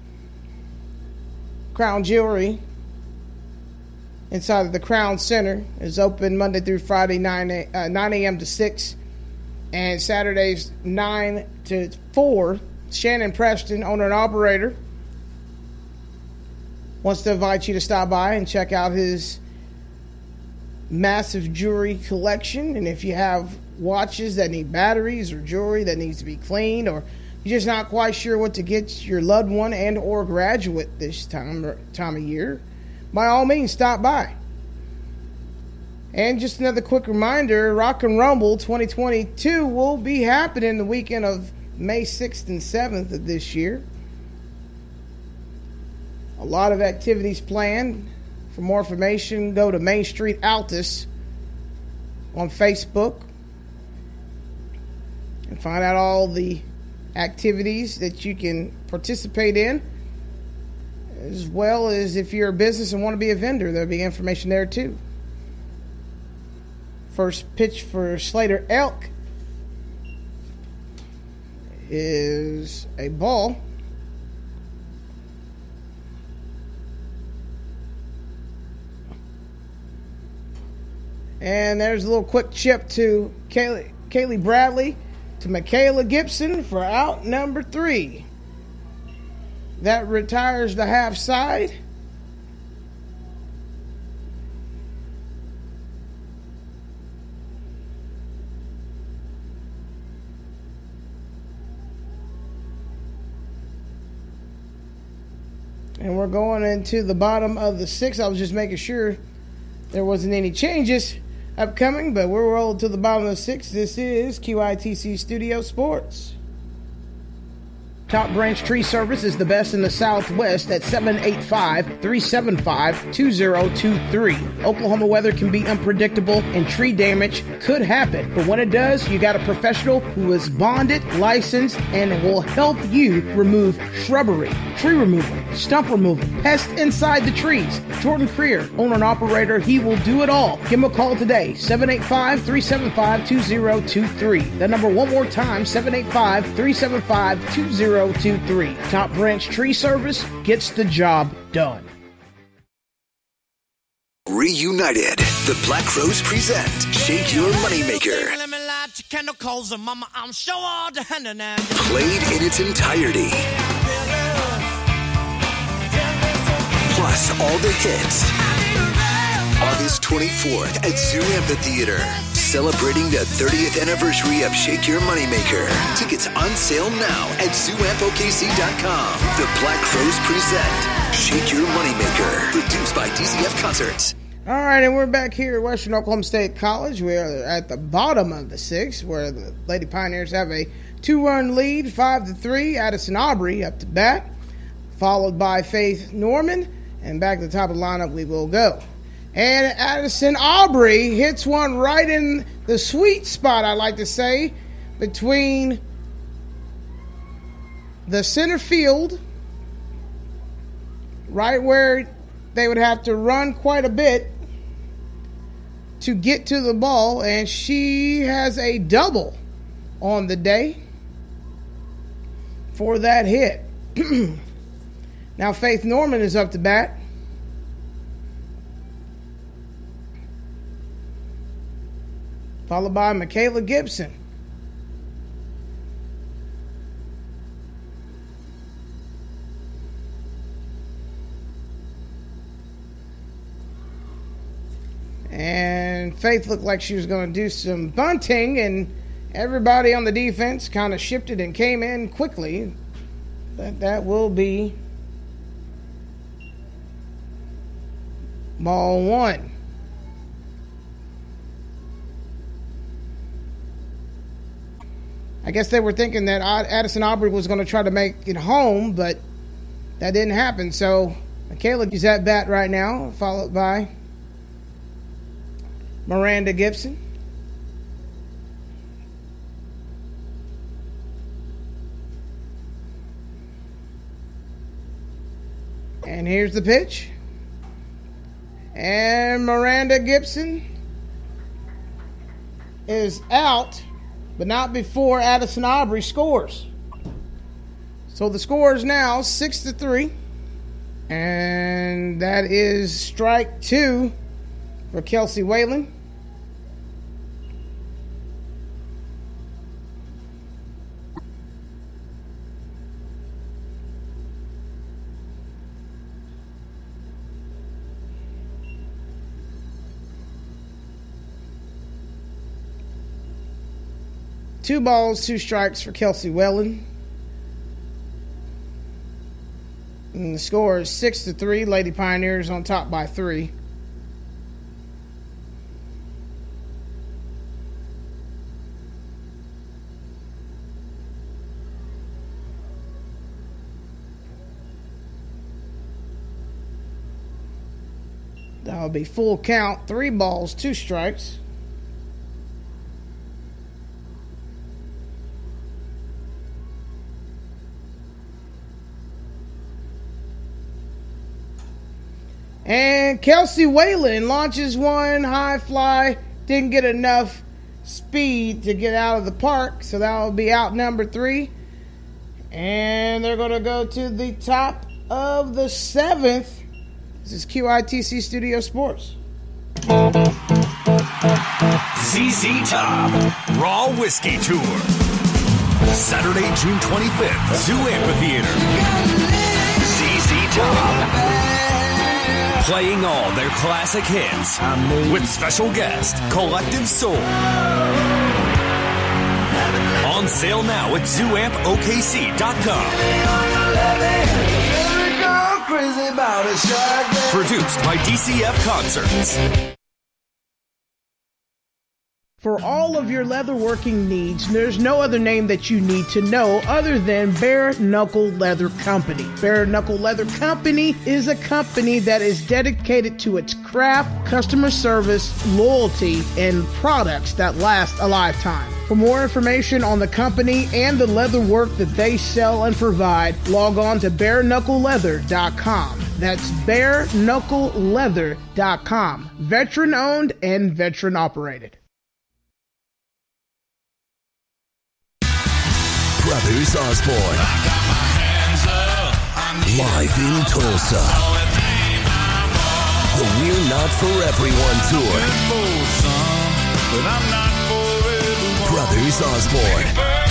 S1: Crown Jewelry inside of the Crown Center is open Monday through Friday, 9 a.m. to 6, and Saturdays 9 to 4. Shannon Preston, owner and operator, wants to invite you to stop by and check out his massive jewelry collection. And if you have watches that need batteries or jewelry that needs to be cleaned, or you're just not quite sure what to get your loved one and or graduate this time of year, by all means, stop by. And just another quick reminder, Rock and Rumble 2022 will be happening the weekend of May 6th and 7th of this year. A lot of activities planned. For more information, go to Main Street Altus on Facebook and find out all the activities that you can participate in, as well as if you're a business and want to be a vendor, there'll be information there too. First pitch for Slater Elk is a ball. And there's a little quick chip to Kaylee Bradley to Michaela Gibson for out number 3. That retires the half side. And we're going into the bottom of the 6th. I was just making sure there wasn't any changes upcoming, but we're rolling to the bottom of the 6th. This is QITC Studio Sports.
S10: Top Branch Tree Service is the best in the Southwest at 785-375-2023. Oklahoma weather can be unpredictable and tree damage could happen. But when it does, you got a professional who is bonded, licensed, and will help you remove shrubbery, tree removal, stump removal, pests inside the trees. Jordan Creer, owner and operator, he will do it all. Give him a call today, 785-375-2023. That number one more time, 785-375-2023. Top Branch Tree Service gets the job done.
S2: Reunited, the Black Rose present Shake Your Moneymaker. Played in its entirety. Plus all the hits. August 24th at Zoo Amphitheater. Celebrating the 30th anniversary of Shake Your Moneymaker. Tickets on sale now at ZooAmpOKC.com. The Black Rose present Shake Your Moneymaker. Produced by DCF Concerts.
S1: All right, and we're back here at Western Oklahoma State College. We're at the bottom of the 6th, where the Lady Pioneers have a 2-run lead, 5-3. Addison Aubrey up to bat, followed by Faith Norman. And back to the top of the lineup we will go. And Addison Aubrey hits one right in the sweet spot, I like to say, between the center field, right where they would have to run quite a bit to get to the ball. And she has a double on the day for that hit. Now Faith Norman is up to bat. Followed by Michaela Gibson. And Faith looked like she was going to do some bunting, and everybody on the defense kind of shifted and came in quickly. But that will be ball 1. I guess they were thinking that Addison Aubrey was going to try to make it home, but that didn't happen. So Michaela is at bat right now, followed by Miranda Gibson. And here's the pitch. And Miranda Gibson is out, but not before Addison Aubrey scores. So the score is now 6-3. And that is strike 2 for Kelsey Whalen. Two balls, two strikes for Kelsey Whalen. And the score is 6-3. Lady Pioneers on top by 3. That'll be full count. 3 balls, 2 strikes. And Kelsey Whalen launches one high fly. Didn't get enough speed to get out of the park. So that will be out number 3. And they're going to go to the top of the 7th. This is QITC Studio Sports.
S4: ZZ Top Raw Whiskey Tour. Saturday, June 25th, Zoo Amphitheater. ZZ Top. Playing all their classic hits with special guest Collective Soul. On sale now at ZooAmpOKC.com. Produced by DCF Concerts.
S1: For all of your leatherworking needs, there's no other name that you need to know other than Bareknuckle Leather Company. Bareknuckle Leather Company is a company that is dedicated to its craft, customer service, loyalty, and products that last a lifetime. For more information on the company and the leather work that they sell and provide, log on to bareknuckleleather.com. That's bareknuckleleather.com. Veteran owned and veteran operated.
S2: Brothers Osborne. Live in Tulsa. The We're Not For Everyone Tour. Brothers Osborne.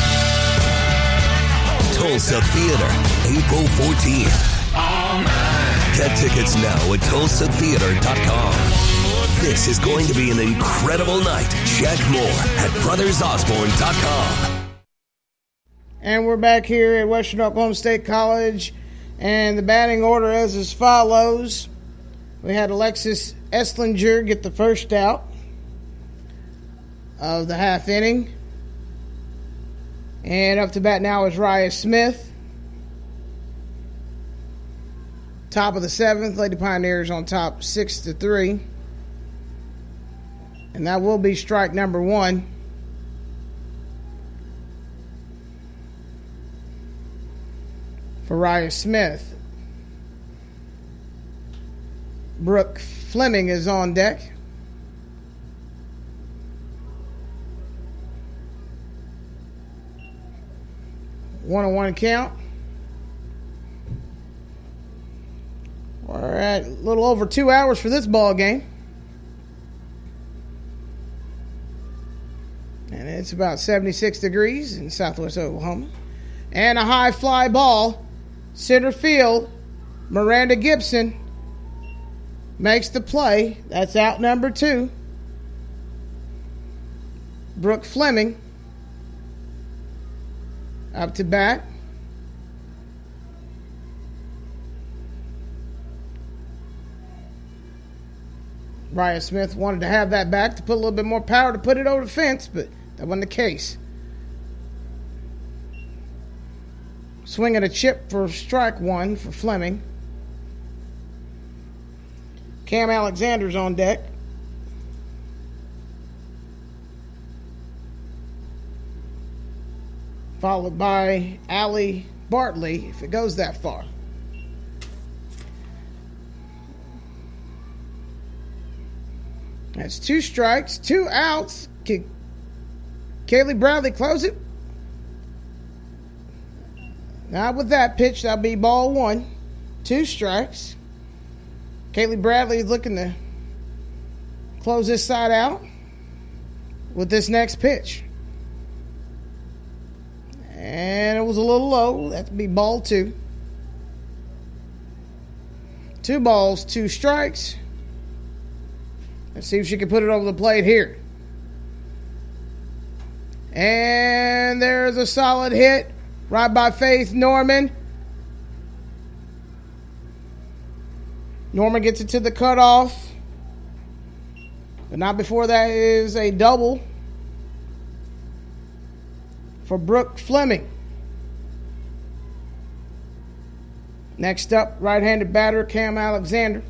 S2: Tulsa Theater, April 14th. Get tickets now at tulsatheater.com. This is going to be an incredible night. Check more at brothersosborne.com.
S1: And we're back here at Western Oklahoma State College. And the batting order is as follows. We had Alexis Esslinger get the first out of the half inning. And up to bat now is Raya Smith. Top of the 7th. Lady Pioneers on top 6-3. And that will be strike number 1. For Raya Smith. Brooke Fleming is on deck. One on one count. We're at a little over 2 hours for this ball game. And it's about 76 degrees in southwest Oklahoma. And a high fly ball. Center field, Miranda Gibson makes the play. That's out number 2. Brooke Fleming up to bat. Raya Smith wanted to have that back to put a little bit more power to put it over the fence, but that wasn't the case. Swinging a chip for strike 1 for Fleming. Cam Alexander's on deck. Followed by Allie Bartley, if it goes that far. That's 2 strikes, 2 outs. Kaylee Bradley close it. Not with that pitch. That'll be ball 1. 2 strikes. Kaylee Bradley is looking to close this side out with this next pitch. And it was a little low. That'll be ball 2. 2 balls, 2 strikes. Let's see if she can put it over the plate here. And there's a solid hit right by Faith Norman. Norman gets it to the cutoff. But not before that is a double for Brooke Fleming. Next up, right-handed batter Cam Alexander.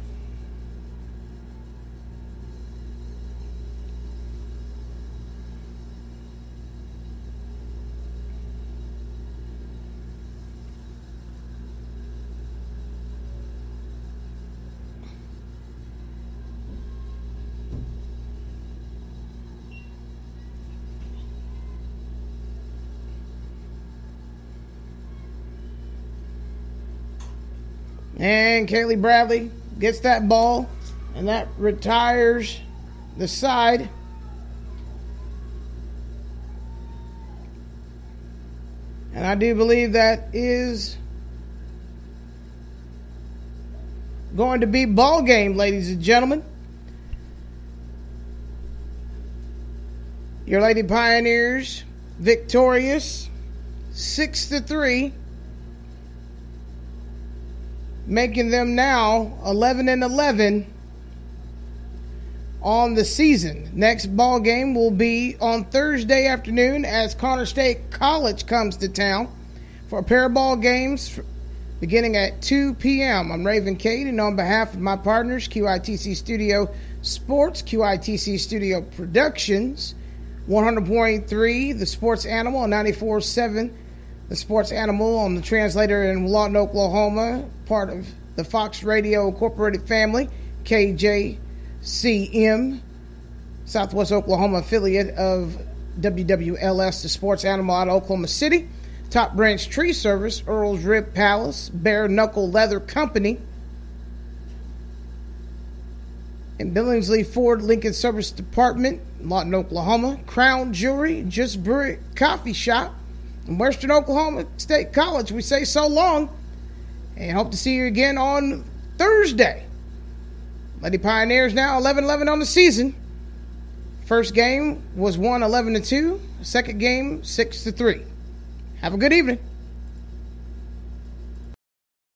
S1: And Kaylee Bradley gets that ball, and that retires the side. And I do believe that is going to be ball game, ladies and gentlemen. Your Lady Pioneers victorious 6-3. Making them now 11-11 on the season. Next ball game will be on Thursday afternoon as Connor State College comes to town for a pair of ball games beginning at 2 p.m. I'm Raven Cade, and on behalf of my partners, QITC Studio Sports, QITC Studio Productions, 100.3 The Sports Animal, and 94.7 The Sports Animal on the translator in Lawton, Oklahoma, part of the Fox Radio Incorporated family, KJCM, Southwest Oklahoma affiliate of WWLS, the Sports Animal out of Oklahoma City, Top Branch Tree Service, Earl's Rib Palace, Bareknuckle Leather Company, and Billingsley Ford Lincoln Service Department, Lawton, Oklahoma, Crown Jewelry, Just Brew It Coffee Shop, in Western Oklahoma State College. We say so long and hope to see you again on Thursday. Lady Pioneers now 11-11 on the season. First game was won 11-2. Second game 6-3. Have a good evening.